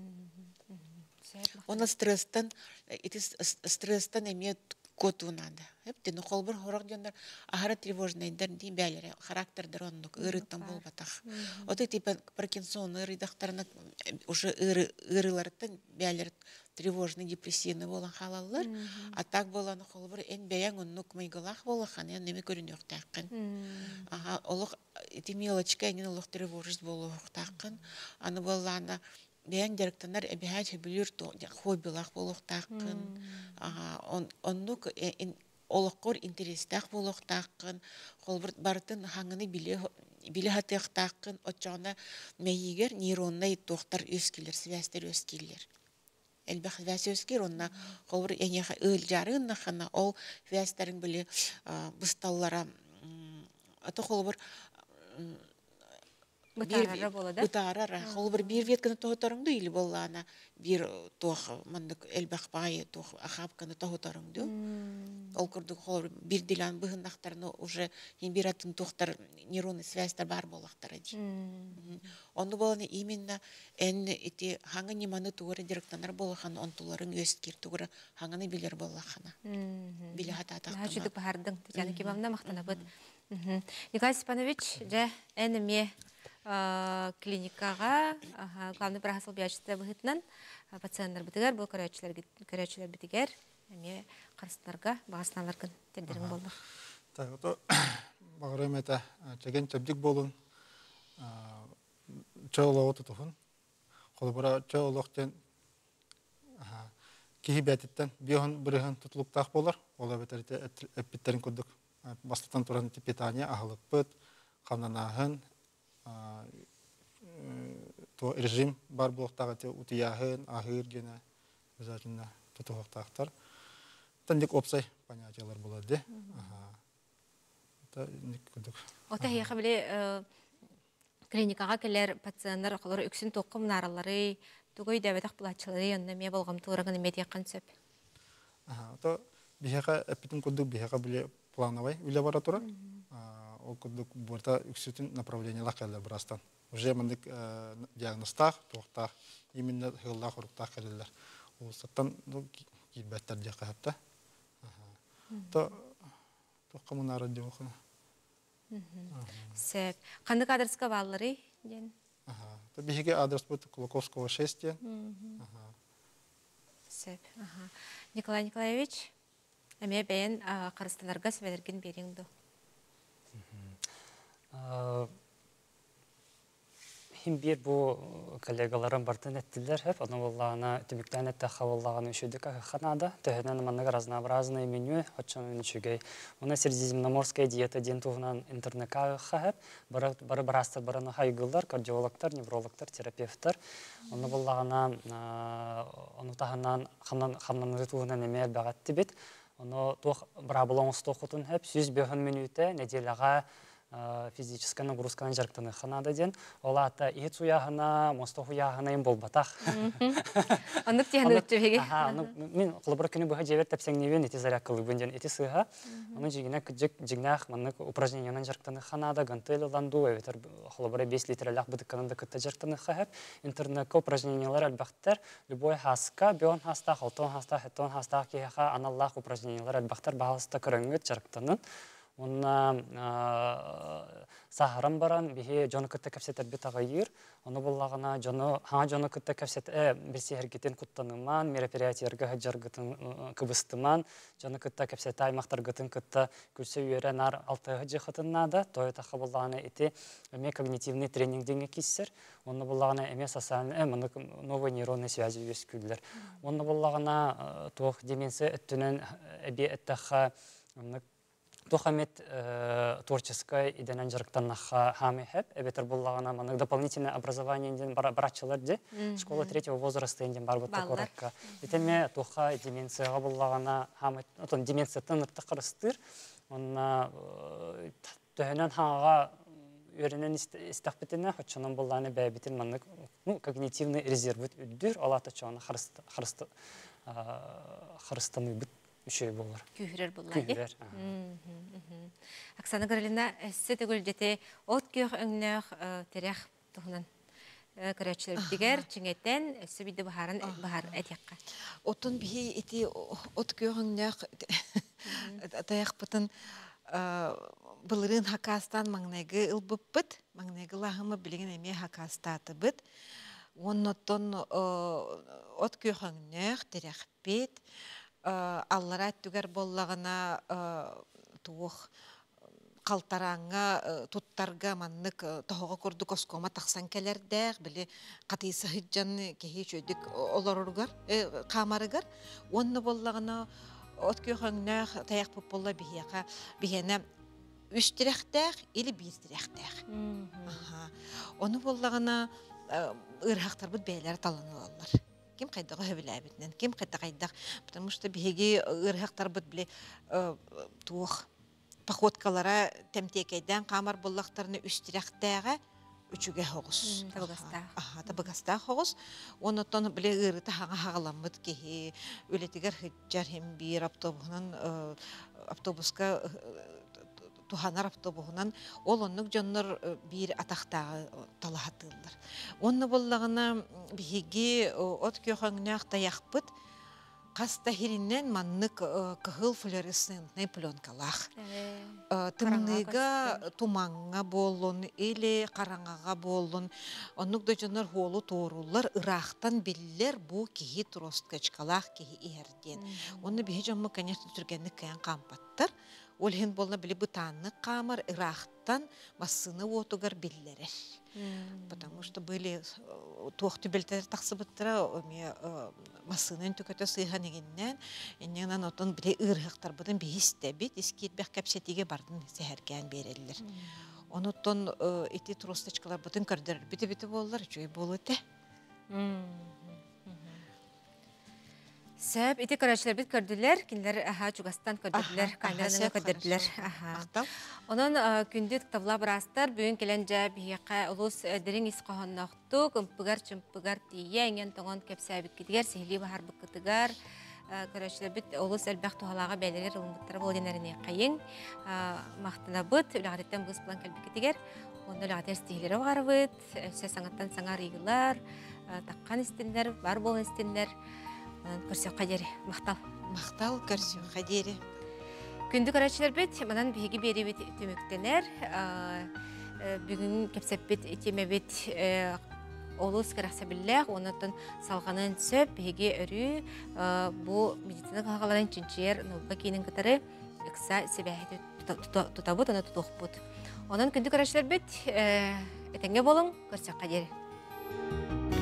Speaker 6: Он стресстан, ите стресстан имеет коту надо. Эптен холбар хорок жандар ахара тревожный дар ди бәлере характер дроннук ырыттан болбатах. Вот эти Паркинсон ырыдактарына уже ыры ырылардан бәлер тревожный депрессивный болан халаллар, а так болан холбар эн бәяң оннук майгалах болахан, эн неме көрүнөк таккан. Ага, олох эти мелочка эн олох тревожность болук таккан. Аны болана бәяң директорлар әбәһәт билер то хоббилах болук таккан. Ага, он оннук олоққор интерестақ болуқтаққын, қолбырт бартын хаңыны білі хатықтаққын, отчағына мәйігер нейроннай тоқтар өскелер, связтер өскелер. Әлбәқ связь өскер, онна қолбыр әнеға өл жарын нақына, ол связьтерін білі бұсталлара, аты қолбыр
Speaker 1: Бұтарара болады?
Speaker 6: Бұтарара. Қолбыр бір веткіні тоғытарыңды или боллана, бір тоғы, мандық әлбәқ байы тоғы, ақапқаны тоғытарыңды. Ол курдук холор бир дилан быһыннахтарны уже имбиратын тухтар нейронный связьтар бар болактар ди. Онду боланы именно эн эти хаңа ниманы тугары директорлар болахан онтуларын өскир тугары хаңаны билер болахана. Биле хата тактама.
Speaker 1: Хачыдык бардың Татьяна Кимовна мактанабыт. Николай Степанович, же энеме клиникага главный профессор биячты быһытнан пациенттар битигер бу көрөчүлөр көрөчүлөр битигер эме карыстарга багасналаргын тендерин болду.
Speaker 5: Так, ото багырым это чеген чөбдүк болун. Чоолоо тутуфун. Колбара чоолоктен кихи бетиттен биохан бирхан тутулуктак болар. Ола бетерите эпиттерин кодук. Бастан туран питание ахлыкпыт, кананаһын, то режим бар блоктагы те утияһын, ахыр генә обязательно тутуктактар. Тандик опсай понятиялар булады. Ага. Та ник кодук.
Speaker 1: Ота хия биле клиникага келер пациенттар колор үксүн токкум наралары, тугой дәбетак булачылары янна ме болгам турагын мет якын сөп.
Speaker 5: Ага, то бихага эпитин кодук бихага биле плановый лаборатория. Ол кодук борта үксүтүн направление лакалар брастан. Уже мындык диагностах, тохтах, именно хылла хоруктах келелер. Ол саттан кибеттер жакатта. Ага. То то коммунар диохна.
Speaker 1: Сеп. Кандык адреска баллары ден.
Speaker 5: Ага. То бихиге адрес бут Клоковского шесть. Ага.
Speaker 1: Сеп. Ага. Николай Николаевич, эме бен карысталарга сөйлерген бериңду.
Speaker 7: Хим бир бу коллегаларым бартын эттилер хеп, аны боллана түбүктен этте хаваллаган үшүдүк ханада, төһөнөн маннага разнообразное меню, хоччон үчүгөй. Уна средиземноморская диета ден тугунан интернетка хеп, бары бары барастыр бараны хайгылдар, кардиологтар, неврологтар, терапевттар. Аны боллагана аны таханан хамнан хамнан тугунан эме багатты бит. Аны тох брабылоңс тохутун хеп жүз бөһөн минутта неделяга физическая нагрузка жарктаны ханада ден. Олата ит суяхана, мостоху яхана им болбатах.
Speaker 1: Аны тиһән үтүбеге.
Speaker 7: Ага, мен кылбыр күнү бу жебет тапсаң невен эти заряд кылыбын ден эти сыга. Аны жигине кыжык жигнах манны упражнениянан жарктаны ханада гантелланду, эветер кылбыр беш литрлак быдыкканында кытта жарктаны хап. Интернетка упражнениялар албахтар, любой хаска, бион хаста, халтон хаста, хетон хаста киха аналлах упражнениялар албахтар баалыста көрөңөт жарктаны. Онна сахарам баран бихе жоны кытта капсетер бит агайыр. Оны боллагана жоны ха жоны кытта капсет э бирси хәргетен куттаныман, мероприятияларга хаҗаргытын кыбыстыман, жоны кытта капсет аймактар гытын кытта күрсө үйрә нар алты җыхытыннада, тойта хабыллагана ите эме когнитивный тренинг деңе киссер. Оны боллагана эме социальный эме новый нейронный связи өскүлләр. Оны боллагана тох деменция өттүнен эбе эттәха Тухамет творческая идеян жарктаннаха хамехеп, эбетер буллагана маны дополнительное образование инден барачылар де, школа третьего возраста инден барбытта коракка. Итеме туха деменцияга буллагана хамет, отон деменция тыныртты кырыстыр, онна төһөнөн хага өренен истахбетине хоччонун булланы бәбитин маны когнитивный резерв үддүр, алата чона харыст харыст харыстаны бит үшөй болар.
Speaker 1: Күһрер булар.
Speaker 7: Күһрер.
Speaker 1: Оксана Каролина, сете гөлдете от көх өңнөх терях туһунан көрөчүлөр дигер чиңеттен сөбиде бахарын бахар этякка.
Speaker 4: Отун бихи ити от көх өңнөх таяк бутын былырын хакастан маңнайгы ылбыппыт, маңнайгы лахымы билеген эме хакастаты бит. Оннотон от көх өңнөх терях бит. Аллара түгер боллагана туох калтараңга туттарга маннык тохого курдук оскома таксан келердер биле катыйсы хыджан кехи чөдүк олоругар камарыгар онны боллагана откөхөңнөх таяк попполла бияка бигене үстирехтер или биртирехтер аха оны боллагана ырхактар бут бейлер таланылалар. Ким кайдагы хөбүләбитнен, ким кайда кайдак, потому что биһиги ырхактар бит биле туох походкалара темтекейден камар буллактарны үстирәктәгә үчүгө хогус.
Speaker 1: М, табыгастаах.
Speaker 4: Аха, табыгастаах хогус. Онотон биле ырыта хаңа хагаламмыт кихи. Үлетигер хыджар хем бир автобусунан автобуска туханар автобусунан ол оннук жоннор бир атактагы талахатылар. Онны боллагына биги от көхөңнәк таяқпыт. Каста хириннен маннык кыгыл флуоресцентный пленкалах. Тымныга туманга болун или караңага болун. Оннук да жонор холу тоорулар ырахтан биллер бу кихи тросткачкалах кихи иерден. Онны бихи жомма конечно түргенник каян кампаттар. Ол хин болна били бутанны камар ырахтан массыны отугар биллерер. Потому что были туохты белтер тахсыбыттыра массынын түкөтө сыйхан егеннен эннен отон биле ырыктар бутун бихисте бит искит бек капсетиге бардын сехерген берелер. Онуттон эти тросточкалар бутун көрдөр бите-бите болдулар, чүй болуте.
Speaker 1: Сөп, ити көрәчләр бит көрдүләр, кинләр аха Чугастан көрдүләр, камераны көрдүләр. Аха. Онон күндүк табла брастар бүгүн келен жа бияка улус дерин ис кохоннокту, көмпүгәр чөмпүгәр тие еңен тоңон кепсәбик китгәр, сихли бахар быкытыгар. Көрәчләр бит улус әлбәк тухалага бәйләр улмыттар болденәрне кайын. Мактана бит, үләгәттән быз план калбик китгәр. Онда үләгәттәр стилере бар бит, сә саңаттан саңар игылар, таккан истеннәр, бар бул истеннәр. Көрсөк қадері, мақтал.
Speaker 4: Мақтал көрсөк қадері.
Speaker 1: Күнді көрәтшілер бет, манан бігі бері бет төміктенер. Бүгін кепсеп бет, етеме бет олыс кәрақса білләқ, онатын салғанын сөп, бігі өрі, бұл медицина қағаларын чүнчер, науға кейінің кітары, үкса себәхеті тұтабыт, оны тұтуқ бұд. Онан күнді көрәтшілер бет, әтенге болың, көрсөк қадері.